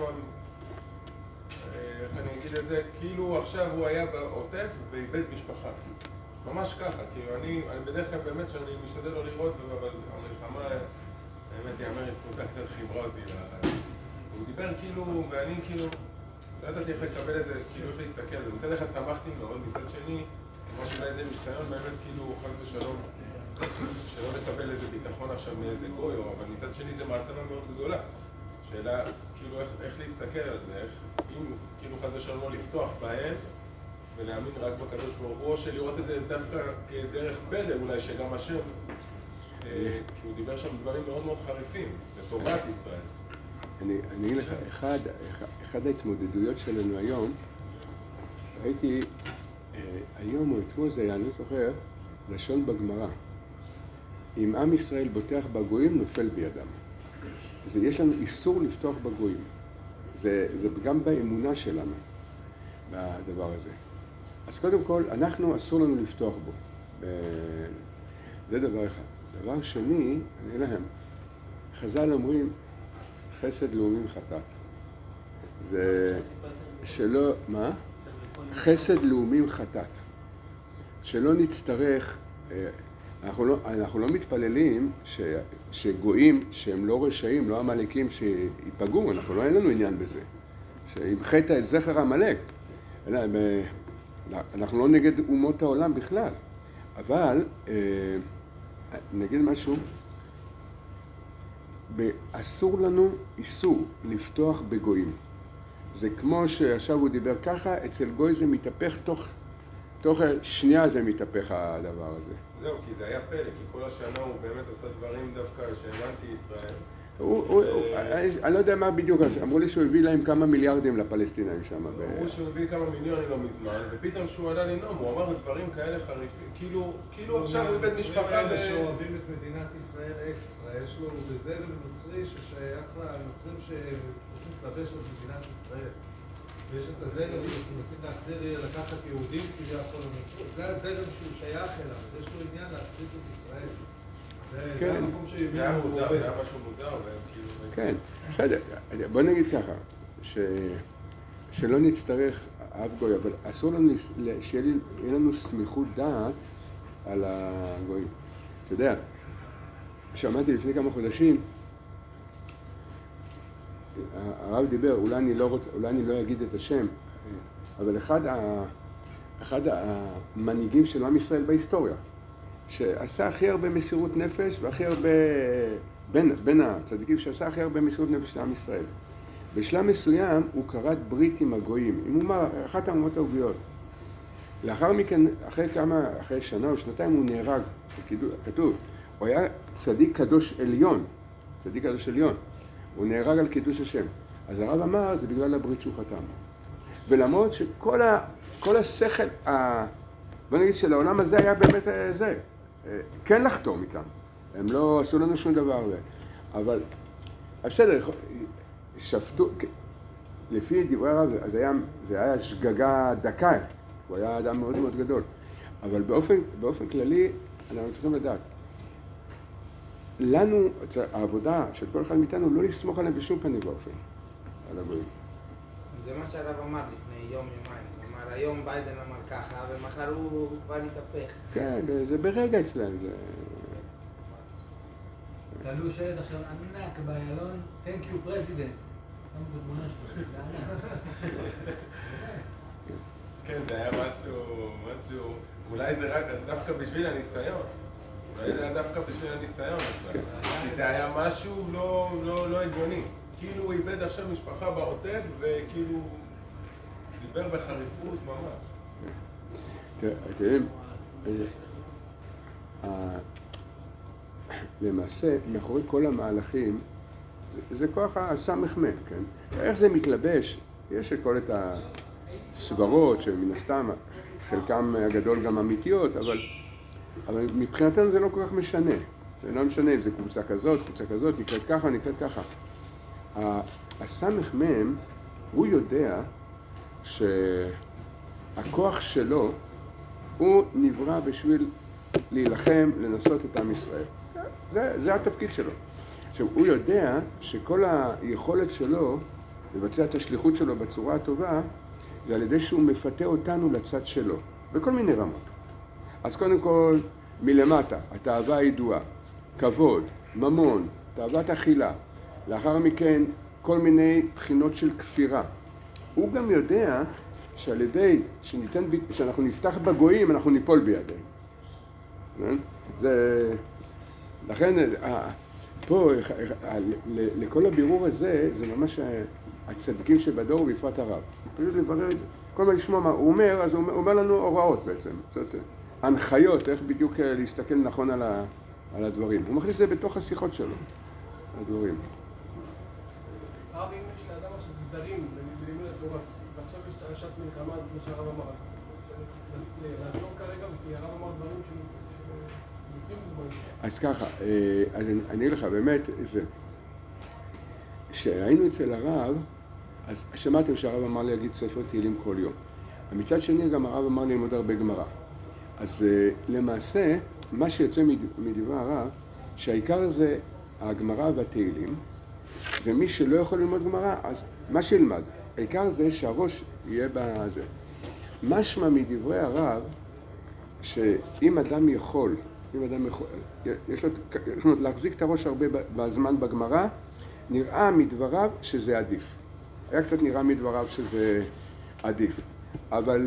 איך אני אגיד את זה, כאילו עכשיו הוא היה בעוטף ואיבד משפחה. ממש ככה, כאילו אני, אני בדרך כלל באמת שאני משתדל לא לראות, אבל המלחמה, באמת יאמר הסתרוקה קצת חיברה אותי. הוא דיבר כאילו, ואני כאילו, לא ידעתי איך לקבל את זה, כאילו איך להסתכל על זה. מצד אחד שמחתי מאוד, מצד שני, כמו שאולי איזה ניסיון באמת כאילו חס ושלום, שלא לקבל איזה ביטחון עכשיו מאיזה גוי, אבל מצד שני זה מעצמה מאוד גדולה. שאלה, כאילו איך, איך להסתכל על זה, איך, אם כאילו חס ושלום לא לפתוח בהם, ולהאמין רק בקדוש ברוך הוא, או שלראות את זה דווקא כדרך פלא, אולי שגם השם, כי הוא דיבר שם דברים מאוד מאוד חריפים, לטובת ישראל. אני אגיד לך, אחד, אחד ההתמודדויות שלנו היום, ראיתי, היום או אתמול זה היה, אני זוכר, לשון בגמרא. אם עם ישראל בוטח בגויים, נופל בידם. זה, יש לנו איסור לפתוח בגויים. זה, זה גם באמונה שלנו, בדבר הזה. אז קודם כל, אנחנו אסור לנו לפתוח בו. זה דבר אחד. דבר שני, אני אגיד להם, חז"ל אומרים, חסד לאומים חטאת. זה שלא, מה? חסד לאומים חטאת. שלא נצטרך, אנחנו לא, אנחנו לא מתפללים ש, שגויים שהם לא רשעים, לא המלאקים שיפגעו, אנחנו לא אין לנו עניין בזה. שימחית את זכר המלאק. אנחנו לא נגד אומות העולם בכלל. אבל, נגיד משהו, אסור לנו איסור לפתוח בגויים. זה כמו שעכשיו הוא דיבר ככה, אצל גוי זה מתהפך תוך, תוך שנייה זה מתהפך הדבר הזה. זהו, כי זה היה פלא, כי כל השנה הוא באמת עשה דברים דווקא שהם אנטי ישראל. הוא, הוא, אני לא יודע מה בדיוק, אמרו לי שהוא הביא להם כמה מיליארדים לפלסטינאים שם. אמרו שהוא הביא כמה מיליונים לא מזמן, ופתאום שהוא עלה לנאום, הוא אמר דברים כאלה חריפים, כאילו, כאילו עכשיו הוא איבד משפחה ו... שאוהבים את מדינת ישראל אקסטרה, יש לו בזרם נוצרי ששייך לנוצרים שרוצים להתלבש על מדינת ישראל. ויש את הזרם שמנסים להחזיר, לקחת יהודים כדי יכול לנוצרים. זה הזרם שהוא שייך אליו, יש לו עניין להחזיר את ישראל. זה המקום שהביאו. זה היה מוזר, זה היה משהו מוזר. כן, בסדר, בוא נגיד ככה, שלא נצטרך אף גוי, אבל אסור לנו שיהיה לנו סמיכות דעת על הגויים. אתה יודע, שמעתי לפני כמה חודשים, הרב דיבר, אולי אני לא רוצה, אולי אני לא אגיד את השם, אבל אחד, ה, אחד המנהיגים של עם ישראל בהיסטוריה, שעשה הכי הרבה מסירות נפש והכי הרבה, בין, בין הצדיקים שעשה הכי הרבה מסירות נפש לעם ישראל. בשלב מסוים הוא כרת ברית עם הגויים, עם אומה, אחת האומות הערביות. לאחר מכן, אחרי כמה, אחרי שנה או שנתיים הוא נהרג, כתוב, הוא היה צדיק קדוש עליון, צדיק קדוש עליון. הוא נהרג על קידוש השם. אז הרב אמר, זה בגלל הברית שהוא חתם. ולמרות שכל ה, כל השכל, ה, בוא נגיד שלעולם הזה היה באמת זה, כן לחתום איתם. הם לא עשו לנו שום דבר. אבל, בסדר, שפטו, לפי דברי הרב, אז היה, זה היה שגגה דקה. הוא היה אדם מאוד מאוד גדול. אבל באופן, באופן כללי, אנחנו צריכים לדעת. לנו, העבודה של כל אחד מאיתנו, לא לסמוך עליהם בשום פנים באופן, על הגויים. זה מה שהרב אמר לפני יום יומיים. הוא אמר, היום ביידן אמר ככה, ומחר הוא כבר התהפך. כן, זה ברגע אצלם. זה... תלו שלט עכשיו ענק באיילון, Thank you President. שמו בתמונה שלו, זה ענק. כן, כן, זה היה משהו, משהו, אולי זה רק דווקא בשביל הניסיון. אולי זה היה דווקא בשביל הניסיון. כי זה היה משהו לא, לא, לא הגיוני. כאילו הוא איבד עכשיו משפחה בעוטף, וכאילו דיבר בחריפות ממש. תראה, למעשה, מאחורי כל המהלכים, זה כוח הסמ"ם, כן? איך זה מתלבש? יש כל את הסברות שמן הסתם, חלקם הגדול גם אמיתיות, אבל, אבל מבחינתנו זה לא כל כך משנה. זה לא משנה אם זה קבוצה כזאת, קבוצה כזאת, נקראת ככה, נקראת ככה. הסמ"ם, הוא יודע שהכוח שלו, הוא נברא בשביל להילחם, לנסות את עם ישראל. זה, זה התפקיד שלו. עכשיו, הוא יודע שכל היכולת שלו לבצע את השליחות שלו בצורה הטובה, זה על ידי שהוא מפתה אותנו לצד שלו, בכל מיני רמות. אז קודם כל, מלמטה, התאווה הידועה, כבוד, ממון, תאוות אכילה. לאחר מכן, כל מיני בחינות של כפירה. הוא גם יודע שעל ידי שניתן, שאנחנו נפתח בגויים, אנחנו ניפול בידיהם. זה... לכן, פה, לכל הבירור הזה, זה ממש הצדיקים שבדור ובפרט הרב. פשוט לברר את זה. כל מה לשמוע מה הוא אומר, אז הוא אומר לנו הוראות בעצם. זאת הנחיות, איך בדיוק להסתכל נכון על, ה, על הדברים. הוא מכניס את זה בתוך השיחות שלו, הדברים. הרב, אם יש לאדם עכשיו סדרים בלימוד התורה, ועכשיו יש תרשת מלחמה, כמו שהרב אמר, לעצור כרגע, כי הרב אמר דברים שמתאים זמן. אז ככה, אז אני אגיד לך, באמת, זה... כשהיינו אצל הרב, אז שמעתם שהרב אמר לי להגיד ספר תהילים כל יום. מצד שני, גם הרב אמר לי ללמוד הרבה גמרא. אז למעשה, מה שיוצא מדברי הרב, שהעיקר זה הגמרא והתהילים, ומי שלא יכול ללמוד גמרא, אז מה שילמד? העיקר זה שהראש יהיה בזה. משמע מדברי הרב, שאם אדם יכול, אם אדם יכול, יש לו להחזיק את הראש הרבה בזמן בגמרא, נראה מדבריו שזה עדיף. היה קצת נראה מדבריו שזה עדיף. אבל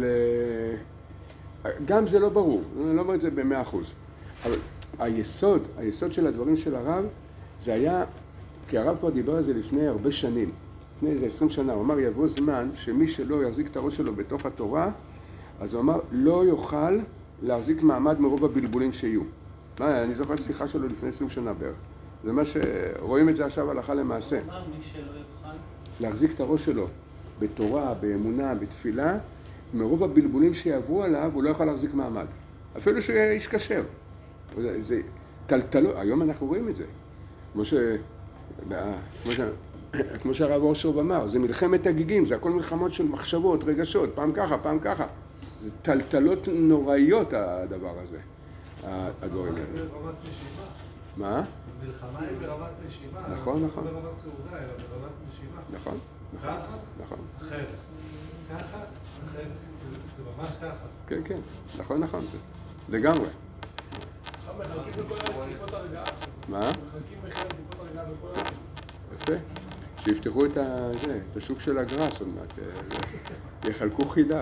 גם זה לא ברור, אני לא אומר את זה במאה אחוז. אבל היסוד, היסוד של הדברים של הרב, זה היה, כי הרב כבר דיבר על זה לפני הרבה שנים, לפני איזה עשרים שנה, הוא אמר יבוא זמן שמי שלא יחזיק את הראש שלו בתוך התורה, אז הוא אמר לא יוכל להחזיק מעמד מרוב הבלבולים שיהיו. מה, אני זוכר שיחה שלו לפני עשרים שנה בערך. זה מה שרואים את זה עכשיו הלכה למעשה. הוא אמר מי שלא יוכל להחזיק את הראש שלו בתורה, באמונה, בתפילה, מרוב הבלבולים שיעברו עליו הוא לא יוכל להחזיק מעמד. אפילו שהוא יהיה איש כשר. זה, זה טלטלות, היום אנחנו רואים את זה. כמו ש... כמו ש... כמו שהרב אורשוב אמר, זה מלחמת הגיגים, זה הכל מלחמות של מחשבות, רגשות, פעם ככה, פעם ככה. זה טלטלות נוראיות הדבר הזה, הדברים האלה. ברמת נשימה. מה? מלחמה היא ברמת נשימה. נכון, נכון. לא ברמת צעודה, אלא ברמת נשימה. נכון. ככה? נכון. אחרת. ככה? אחרת. זה ממש ככה. כן, כן. נכון, נכון. לגמרי. עכשיו מחלקים בכל טיפות הרגעה. מה? מחלקים בכלל טיפות הרגעה בכל הארץ. יפה. שיפתחו את השוק של הגרס עוד מעט. יחלקו חידה.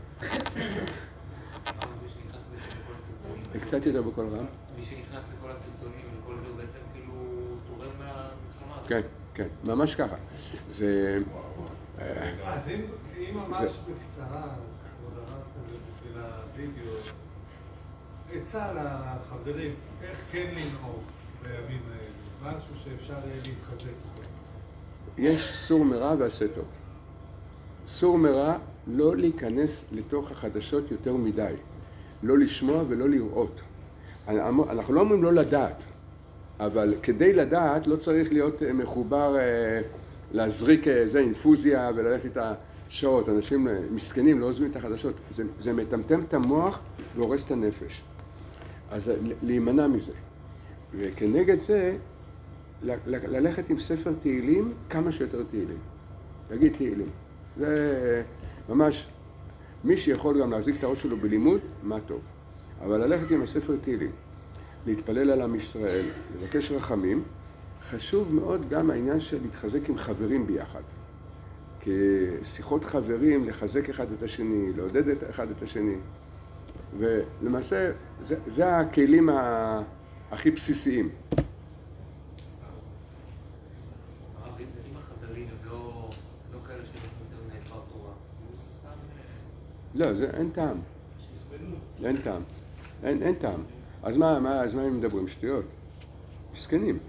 קצת יותר בכל רם. מי שנכנס לכל הסרטונים וכל זה בעצם כאילו תורם מהמלחמה. כן, כן, ממש ככה. זה... אז אם ממש בקצרה, כבוד הרב כזה בשביל הווידאו, עצה לחברים, איך כן לנהוג בימים האלה? משהו שאפשר להתחזק איתו. יש סור מרע ועשה טוב. סור מרע לא להיכנס לתוך החדשות יותר מדי. לא לשמוע ולא לראות. אנחנו לא אומרים לא לדעת, אבל כדי לדעת לא צריך להיות מחובר, להזריק איזה אינפוזיה וללכת את השעות. אנשים מסכנים, לא עוזבים את החדשות. זה, זה מטמטם את המוח והורס את הנפש. אז להימנע מזה. וכנגד זה, ללכת עם ספר תהילים, כמה שיותר תהילים. להגיד תהילים. זה ממש... מי שיכול גם להחזיק את הראש שלו בלימוד, מה טוב. אבל ללכת עם הספר תהילים, להתפלל על עם ישראל, לבקש רחמים, חשוב מאוד גם העניין של להתחזק עם חברים ביחד. כשיחות חברים, לחזק אחד את השני, לעודד את אחד את השני. ולמעשה, זה, זה הכלים ה, הכי בסיסיים. אם החברים הם לא כאלה שהם יותר דבר תורה, לא, זה אין טעם. אין טעם. אין, אין טעם. אז מה, מה, אז מה הם מדברים? שטויות. מסכנים.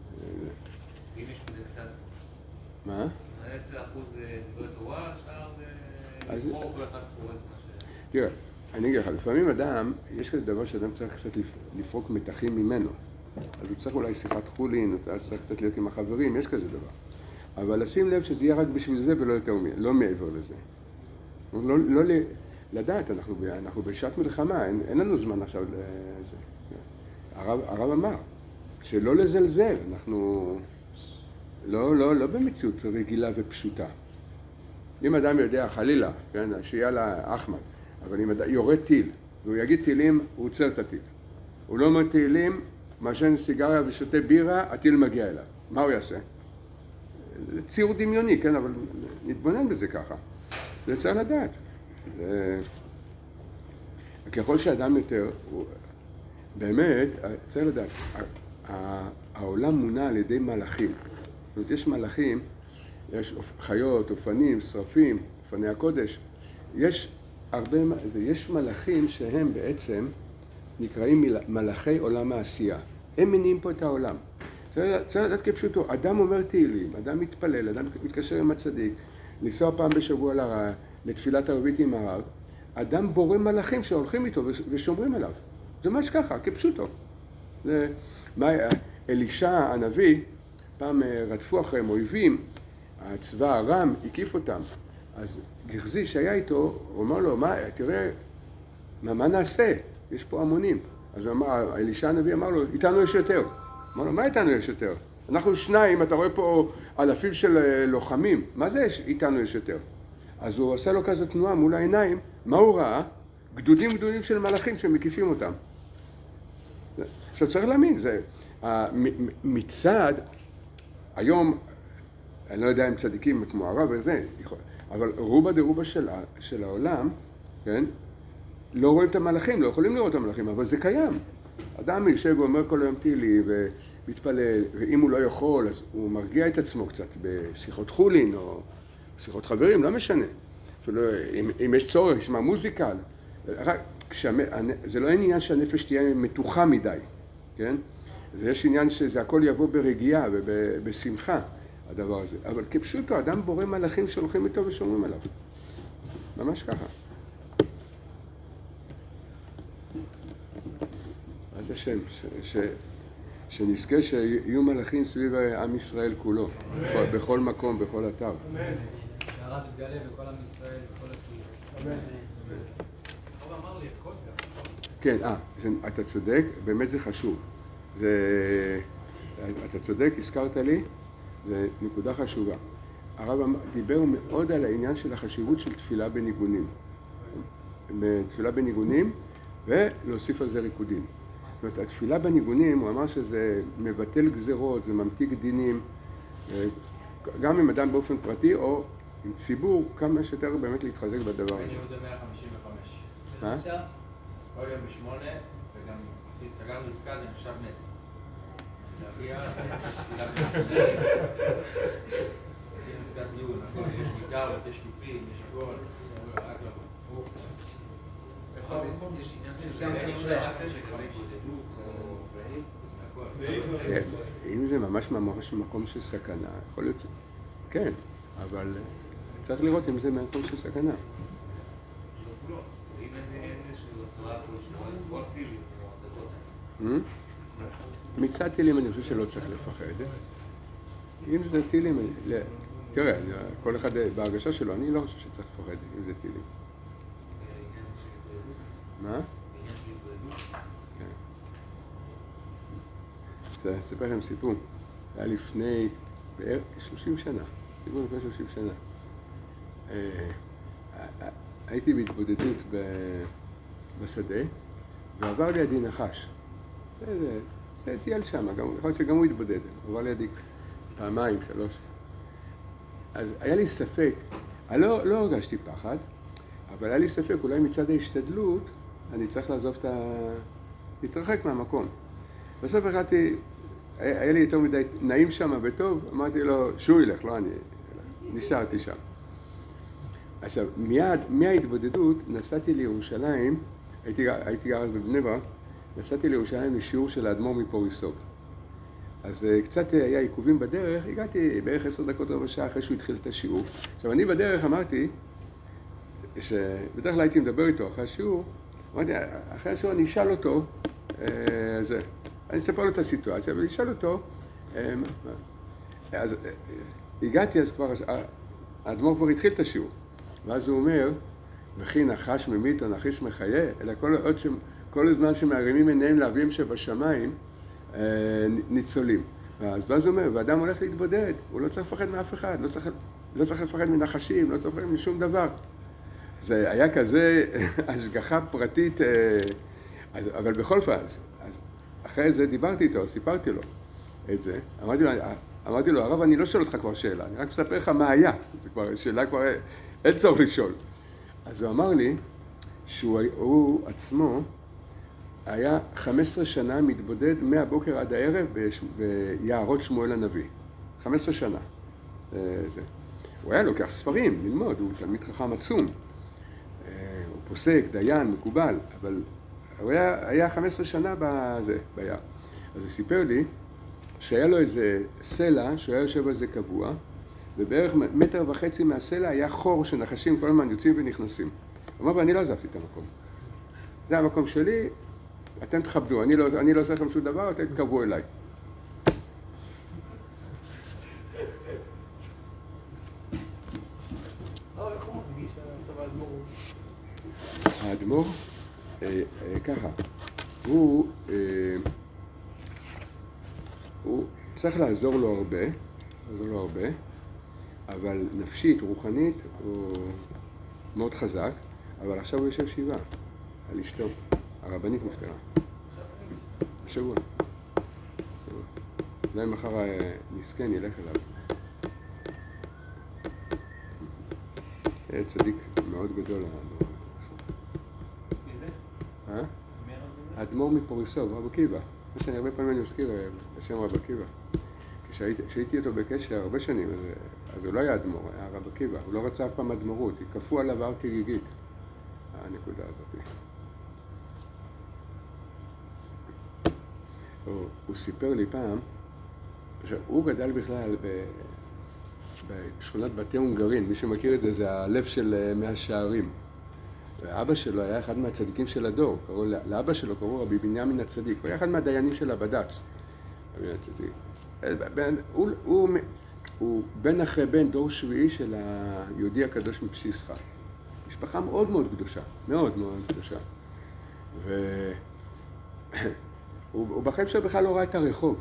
אם יש בזה קצת... מה? עשרה אחוז דברי תורה, שאר זה... לבחור כל אחד קורא את מה ש... תראה, אני אגיד לך, לפעמים אדם, יש כזה דבר שאדם צריך קצת לפרוק מתחים ממנו. אז הוא צריך אולי שיחת חולין, הוא צריך קצת להיות עם החברים, יש כזה דבר. אבל לשים לב שזה יהיה רק בשביל זה ולא יותר, לא מעבר לזה. לא, לא לדעת, אנחנו, אנחנו בשעת מלחמה, אין, אין לנו זמן עכשיו לזה. הרב, הרב אמר, שלא לזלזל, אנחנו לא, לא, לא במציאות רגילה ופשוטה. אם אדם יודע, חלילה, כן, שיהיה לה אחמד, אבל אם אדם יורד טיל, והוא יגיד טילים, הוא עוצר את הטיל. הוא לא אומר טילים, מעשן סיגריה ושותה בירה, הטיל מגיע אליו. מה הוא יעשה? זה ציור דמיוני, כן, אבל נתבונן בזה ככה. זה צריך לדעת. זה... ככל שאדם יותר, הוא... באמת, צריך לדעת, העולם מונע על ידי מלאכים. זאת אומרת, יש מלאכים, יש חיות, אופנים, שרפים, אופני הקודש. יש הרבה, יש מלאכים שהם בעצם נקראים מלאכי עולם העשייה. הם מניעים פה את העולם. צריך לדעת כפשוטו, אדם אומר תהילים, אדם מתפלל, אדם מתקשר עם הצדיק, לנסוע פעם בשבוע לרע, לתפילת ערבית עם הרב, אדם בורא מלאכים שהולכים איתו ושומרים עליו. זה ממש ככה, כפשוטו. זה, מה, אלישע הנביא, פעם רדפו אחריהם אויבים, הצבא הרם הקיף אותם. אז גחזי שהיה איתו, הוא אמר לו, מה, תראה, מה, מה נעשה? יש פה המונים. אז אמר, אלישע הנביא אמר לו, איתנו יש יותר. אמר לו, מה איתנו יש יותר? אנחנו שניים, אתה רואה פה אלפים של לוחמים, מה זה יש, איתנו יש יותר? אז הוא עשה לו כזו תנועה מול העיניים, מה הוא ראה? גדודים גדודים של מלאכים שמקיפים אותם. עכשיו צריך להאמין, זה מצד, היום, אני לא יודע אם צדיקים כמו הרב וזה, אבל רובה דרובה של, של העולם, כן? לא רואים את המלאכים, לא יכולים לראות את המלאכים, אבל זה קיים. אדם יושב ואומר כל היום תהילים ומתפלל, ואם הוא לא יכול, אז הוא מרגיע את עצמו קצת בשיחות חולין או שיחות חברים, לא משנה. אפילו, אם, אם יש צורך, ישמע מוזיקה, רק כשהמ... זה לא עניין שהנפש תהיה מתוחה מדי, כן? זה יש עניין שזה הכל יבוא ברגיעה ובשמחה, הדבר הזה. אבל כפשוטו, אדם בורא מלאכים שהולכים איתו ושומרים עליו. ממש ככה. אז השם, ש... ש... שנזכה שיהיו מלאכים סביב עם ישראל כולו, בכל, בכל מקום, בכל אתר. שהרב יתגלה בכל עם ישראל, בכל הקהילה. אמן. הרב אמר לי, הכל גם. כן, אה, זה, אתה צודק, באמת זה חשוב. זה, אתה צודק, הזכרת לי, זה נקודה חשובה. הרב דיבר מאוד על העניין של החשיבות של תפילה בניגונים. תפילה בניגונים ולהוסיף על זה ריקודים. זאת אומרת, התפילה בניגונים, הוא אמר שזה מבטל גזרות, זה ממתיק דינים, גם עם אדם באופן פרטי או עם ציבור, כמה שיותר באמת להתחזק בדבר הזה. בן יהודה מאה חמישים וחמש. מה? כל יום בשמונה, וגם סגרנו עסקה, זה נחשב נץ. להגיע, תפילה בניגונים. עשינו עסקת דיון, יש גיטרות, יש תופים, יש הכל, רק לבוא. יש עניין יש של גם נפרד לגבי התבודדות או הכל. אם זה ממש ממש מקום של סכנה, יכול להיות ש... כן, אבל צריך לראות אם זה מקום של סכנה. אם אין איזשהו התראה כל טילים או החזקות. מצד טילים אני חושב שלא צריך לפחד. אם זה טילים, תראה, כל אחד בהרגשה שלו, אני לא חושב שצריך לפחד אם זה טילים. מה? אני אספר לכם סיפור, זה היה לפני בערך שלושים שנה, סיפור לפני שלושים שנה. הייתי בהתבודדות בשדה, ועבר לידי נחש. זה טייל שם, יכול להיות שגם הוא התבודד, עבר לידי פעמיים, שלוש. אז היה לי ספק, אני לא, לא הרגשתי פחד, אבל היה לי ספק, אולי מצד ההשתדלות, אני צריך לעזוב את ה... להתרחק מהמקום. בסוף החלטתי, היה, היה לי יותר מדי נעים שם וטוב, אמרתי לו, שהוא ילך, לא אני, נשארתי שם. עכשיו, מיד, מההתבודדות, נסעתי לירושלים, הייתי, הייתי גר בבני ברק, נסעתי לירושלים לשיעור של האדמו"ר מפוריסוב. אז קצת היה עיכובים בדרך, הגעתי בערך עשר דקות רבע שעה אחרי שהוא התחיל את השיעור. עכשיו, אני בדרך אמרתי, שבדרך כלל הייתי מדבר איתו אחרי השיעור, אמרתי, אחרי השיעור אני אשאל אותו, אה, זה, אני אספר לו את הסיטואציה, אבל אשאל אותו, אה, אז אה, הגעתי, אז כבר, האדמו"ר כבר התחיל את השיעור, ואז הוא אומר, וכי נחש ממית או נחש מחיה, אלא כל עוד ש... כל הזמן שמערימים עיניהם לאביהם שבשמיים, אה, ניצולים. אז ואז הוא אומר, ואדם הולך להתבודד, הוא לא צריך לפחד מאף אחד, לא צריך, לא צריך לפחד מנחשים, לא צריך לפחד משום דבר. זה היה כזה השגחה פרטית, אז, אבל בכל פעם, אז, אז אחרי זה דיברתי איתו, סיפרתי לו את זה, אמרתי לו, אמרתי לו, הרב, אני לא שואל אותך כבר שאלה, אני רק מספר לך מה היה, זה כבר, שאלה כבר, אין צורך לשאול. אז הוא אמר לי, שהוא הוא עצמו היה חמש עשרה שנה מתבודד מהבוקר עד הערב ביערות שמואל הנביא. חמש עשרה שנה. זה. הוא היה לוקח ספרים ללמוד, הוא תלמיד חכם עצום. הוא פוסק, דיין, מקובל, אבל הוא היה, היה חמש עשרה שנה בזה, ביער. אז הוא סיפר לי שהיה לו איזה סלע שהוא היה יושב על זה קבוע, ובערך מטר וחצי מהסלע היה חור שנחשים כל הזמן יוצאים ונכנסים. הוא אמר, ואני לא עזבתי את המקום. זה המקום שלי, אתם תכבדו, אני לא, אני לא עושה לכם שום דבר, אתם תקרבו אליי. איך הוא מרגיש עכשיו האדמו"ר? האדמו"ר, ככה, הוא, הוא צריך לעזור לו הרבה, לעזור לו הרבה, אבל נפשית, רוחנית, הוא מאוד חזק, אבל עכשיו הוא יושב שבעה על אשתו. הרבנית נפטרה. שבוע. אולי מחר נזכה, נלך אליו. היה צדיק מאוד גדול. מי זה? אה? האדמו"ר מפוריסוב, רב עקיבא. מה שאני הרבה פעמים אני מזכיר בשם רב עקיבא. כשהייתי איתו בקשר הרבה שנים, אז הוא לא היה אדמו"ר, היה רב עקיבא. הוא לא רצה אף פעם אדמו"רות, כפו עליו הר כגיגית. הנקודה הזאת. הוא, הוא סיפר לי פעם, שהוא גדל בכלל ב, בשכונת בתי הונגרין, מי שמכיר את זה, זה הלב של מאה שערים. ואבא שלו היה אחד מהצדיקים של הדור, קראו, לאבא שלו קראו רבי בנימין הצדיק, הוא היה אחד מהדיינים של הבד"ץ. הוא, הוא, הוא בן אחרי בן דור שביעי של היהודי הקדוש מפשיסחה. משפחה מאוד מאוד קדושה, מאוד מאוד קדושה. ו... הוא בחיים שלו בכלל לא ראה את הרחוב.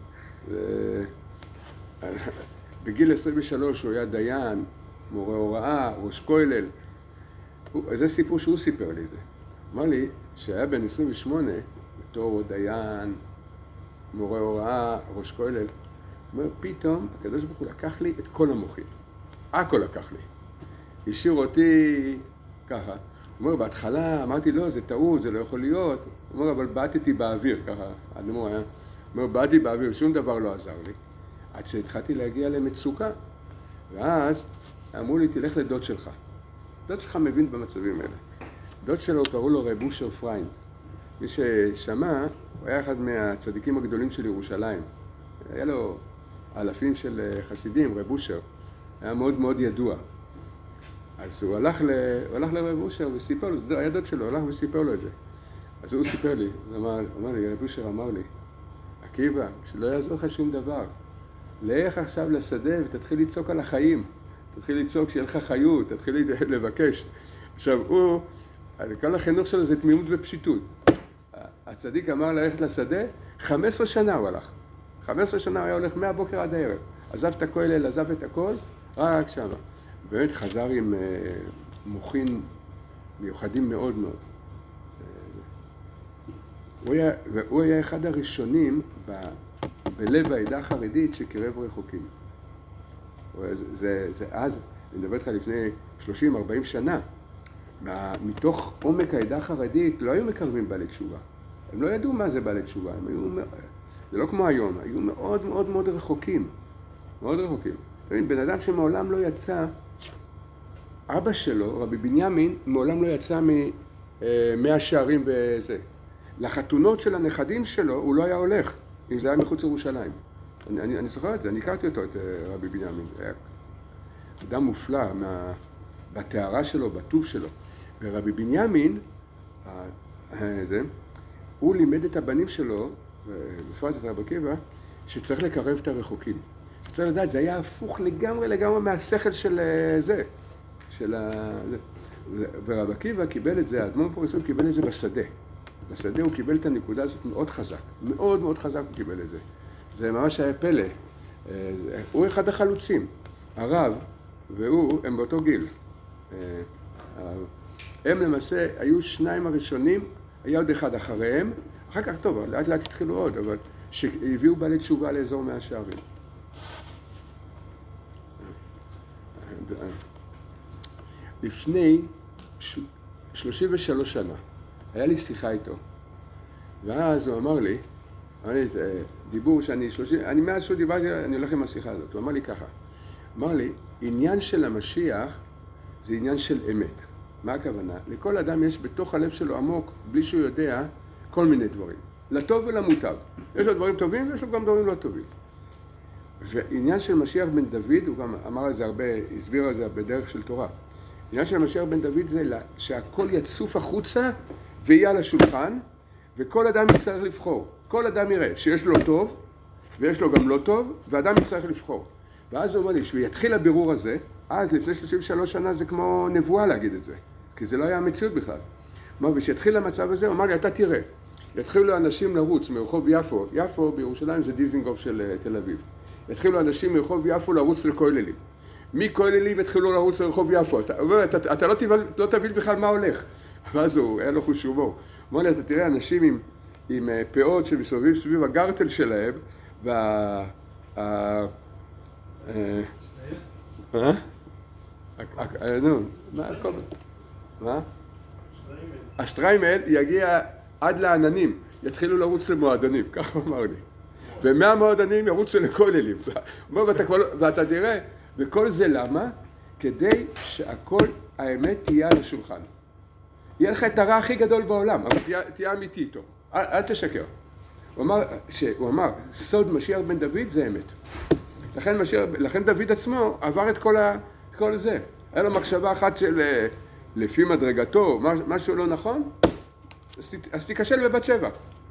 בגיל עשרים ושלוש הוא היה דיין, מורה הוראה, ראש כולל. זה סיפור שהוא סיפר לי את זה. אמר לי שהיה בן עשרים ושמונה, בתור דיין, מורה הוראה, ראש כולל, הוא אומר, פתאום הקדוש ברוך הוא לקח לי את כל המוחים. הכל לקח לי. השאיר אותי ככה. הוא אומר, בהתחלה אמרתי, לא, זה טעות, זה לא יכול להיות. הוא אומר, אבל בעטתי באוויר, ככה, האדמו"ר היה. הוא אומר, בעטתי באוויר, שום דבר לא עזר לי. עד שהתחלתי להגיע למצוקה. ואז אמרו לי, תלך לדוד שלך. דוד שלך מבין במצבים האלה. דוד שלו קראו לו רב אושר פריינד. מי ששמע, הוא היה אחד מהצדיקים הגדולים של ירושלים. היה לו אלפים של חסידים, רב אושר. היה מאוד מאוד ידוע. אז הוא הלך, ל... הוא הלך לרב אושר וסיפר לו, היה דוד שלו, הלך וסיפר לו את זה. אז הוא סיפר לי, הוא אמר, אמר לי, רב אושר אמר לי, עקיבא, שלא יעזור לך שום דבר. לך עכשיו לשדה ותתחיל לצעוק על החיים. תתחיל לצעוק שיהיה לך חיות, תתחיל לבקש. עכשיו, הוא, כל החינוך שלו זה תמימות ופשיטות. הצדיק אמר ללכת לשדה, חמש עשרה שנה הוא הלך. חמש עשרה שנה הוא היה הולך מהבוקר עד הערב. עזב את הכולל, עזב את הכל, רק שמה. באמת חזר עם מוחין מיוחדים מאוד מאוד. הוא היה, והוא היה אחד הראשונים ב, בלב העדה החרדית שקרב רחוקים. זה, זה, זה אז, אני מדבר איתך לפני שלושים ארבעים שנה, מתוך עומק העדה החרדית לא היו מקרבים בעלי תשובה. הם לא ידעו מה זה בעלי תשובה, הם היו, זה לא כמו היום, היו מאוד מאוד מאוד רחוקים, מאוד רחוקים. בן אדם שמעולם לא יצא, אבא שלו, רבי בנימין, מעולם לא יצא ממאה שערים וזה. לחתונות של הנכדים שלו הוא לא היה הולך, אם זה היה מחוץ לירושלים. אני, אני, אני זוכר את זה, אני הכרתי אותו, את רבי בנימין. אדם מופלא מה, בתארה שלו, בטוב שלו. ורבי בנימין, זה, הוא לימד את הבנים שלו, בפרט את רבי עקיבא, שצריך לקרב את הרחוקים. שצריך לדעת, זה היה הפוך לגמרי לגמרי מהשכל של זה. של ה... ורבי עקיבא קיבל את זה, האדמו"ר מפוריסקוב קיבל את זה בשדה. בשדה הוא קיבל את הנקודה הזאת מאוד חזק. מאוד מאוד חזק הוא קיבל את זה. זה ממש היה פלא. הוא אחד החלוצים. הרב והוא, הם באותו גיל. הם למעשה היו שניים הראשונים, היה עוד אחד אחריהם. אחר כך טוב, לאט לאט התחילו עוד, אבל שהביאו בעלי תשובה לאזור מאה שערים. לפני שלושים ושלוש שנה, היה לי שיחה איתו, ואז הוא אמר לי, אמר לי, דיבור שאני, שלושים, אני מאז שהוא דיברתי, אני הולך עם השיחה הזאת, הוא אמר לי ככה, אמר לי, עניין של המשיח זה עניין של אמת. מה הכוונה? לכל אדם יש בתוך הלב שלו עמוק, בלי שהוא יודע, כל מיני דברים. לטוב ולמוטב. יש לו דברים טובים ויש לו גם דברים לא טובים. ועניין של משיח בן דוד, הוא גם אמר על זה הרבה, הסביר על זה בדרך של תורה. עניין של משיח בן דוד זה שהכל יצוף החוצה ויהיה על השולחן, וכל אדם יצטרך לבחור. כל אדם יראה שיש לו טוב ויש לו גם לא טוב, ואדם יצטרך לבחור. ואז הוא אומר לי, שיתחיל הבירור הזה, אז לפני שלושים ושלוש שנה זה כמו נבואה להגיד את זה, כי זה לא היה המציאות בכלל. ושיתחיל המצב הזה, הוא אמר לי, אתה תראה, יתחילו אנשים לרוץ מרחוב יפו, יפו בירושלים זה דיזינגוף של תל אביב. יתחילו אנשים מרחוב יפו לרוץ לכוללים. מכוללים התחילו לרוץ לרחוב יפו. אתה, אתה, אתה לא, תבין, לא תבין בכלל מה הולך. ואז הוא, היה לו חוש הומור. הוא אמר לי, אתה תראה אנשים עם, עם פאות שמסובבים סביב הגרטל שלהם, וה... ה... מה? נו, מה? מה? השטריימל יגיע עד לעננים, יתחילו לרוץ למועדונים, ככה הוא אמר לי. ומהמועדונים ירוצו לכוללים. ואתה תראה, וכל זה למה? כדי שהכל, האמת תהיה על השולחן. יהיה לך את הרע הכי גדול בעולם, אבל תהיה, תהיה אמיתי איתו. אל, אל תשקר. הוא אמר, שהוא אמר, סוד משיח בן דוד זה אמת. לכן, משיח, לכן דוד עצמו עבר את כל, ה, את כל זה. היה לו מחשבה אחת של לפי מדרגתו, משהו לא נכון, אז, אז תיכשל בבת שבע.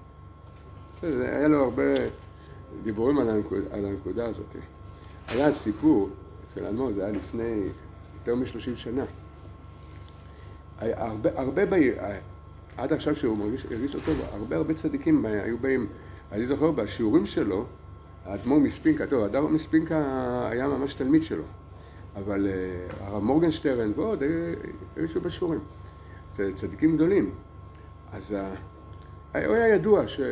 היה לו הרבה דיבורים על הנקודה, על הנקודה הזאת. היה סיפור, אצל האדמו"ר, זה היה לפני יותר משלושים שנה. הרבה, הרבה בעיר, עד עכשיו שהוא מרגיש, הרגיש אותו, הרבה הרבה צדיקים היו באים, אני זוכר בשיעורים שלו, האדמו"ר מספינקה, טוב, האדמו"ר מספינקה היה ממש תלמיד שלו, אבל הרב מורגנשטרן ועוד, היו שהוא בשיעורים, צדיקים גדולים. אז הוא היה ידוע ש...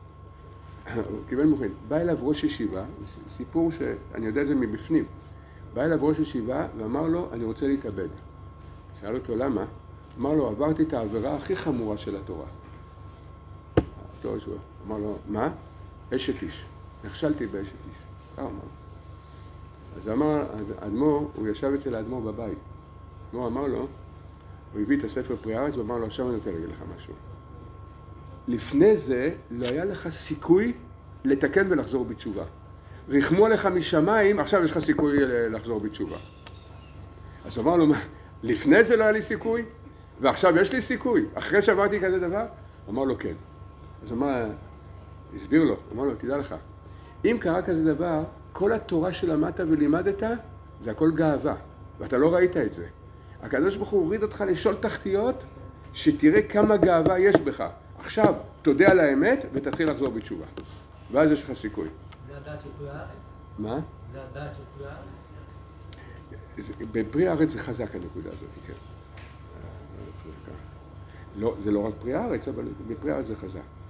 הוא קיבל מוכן, בא אליו ראש ישיבה, סיפור שאני יודע את זה מבפנים, בא אליו ראש ישיבה ואמר לו, אני רוצה להתאבד. שאל אותו למה? אמר לו, עברתי את העבירה הכי חמורה של התורה. התורה שלו, אמר לו, מה? אשת איש. נכשלתי באשת איש. אה, אמר. אז אמר, האדמו"ר, הוא ישב אצל האדמו"ר בבית. האדמו"ר אמר לו, הוא הביא את הספר פרי הארץ ואמר לו, עכשיו אני רוצה להגיד לך משהו. לפני זה לא היה לך סיכוי לתקן ולחזור בתשובה. רחמו עליך משמיים, עכשיו יש לך סיכוי לחזור בתשובה. אז אמר לו, לפני זה לא היה לי סיכוי, ועכשיו יש לי סיכוי, אחרי שעברתי כזה דבר? אמר לו, כן. אז אמר, הסביר לו, אמר לו, תדע לך, אם קרה כזה דבר, כל התורה שלמדת ולימדת, זה הכל גאווה, ואתה לא ראית את זה. הקדוש ברוך הוא הוריד אותך לשאול תחתיות, שתראה כמה גאווה יש בך. עכשיו, תודה על האמת ותתחיל לחזור בתשובה. ואז יש לך סיכוי. זה הדעת של פרי הארץ? מה? זה הדעת של פרי הארץ? בפרי הארץ זה חזק הנקודה הזאת, כן. לא, זה לא רק פרי הארץ, אבל בפרי הארץ זה חזק.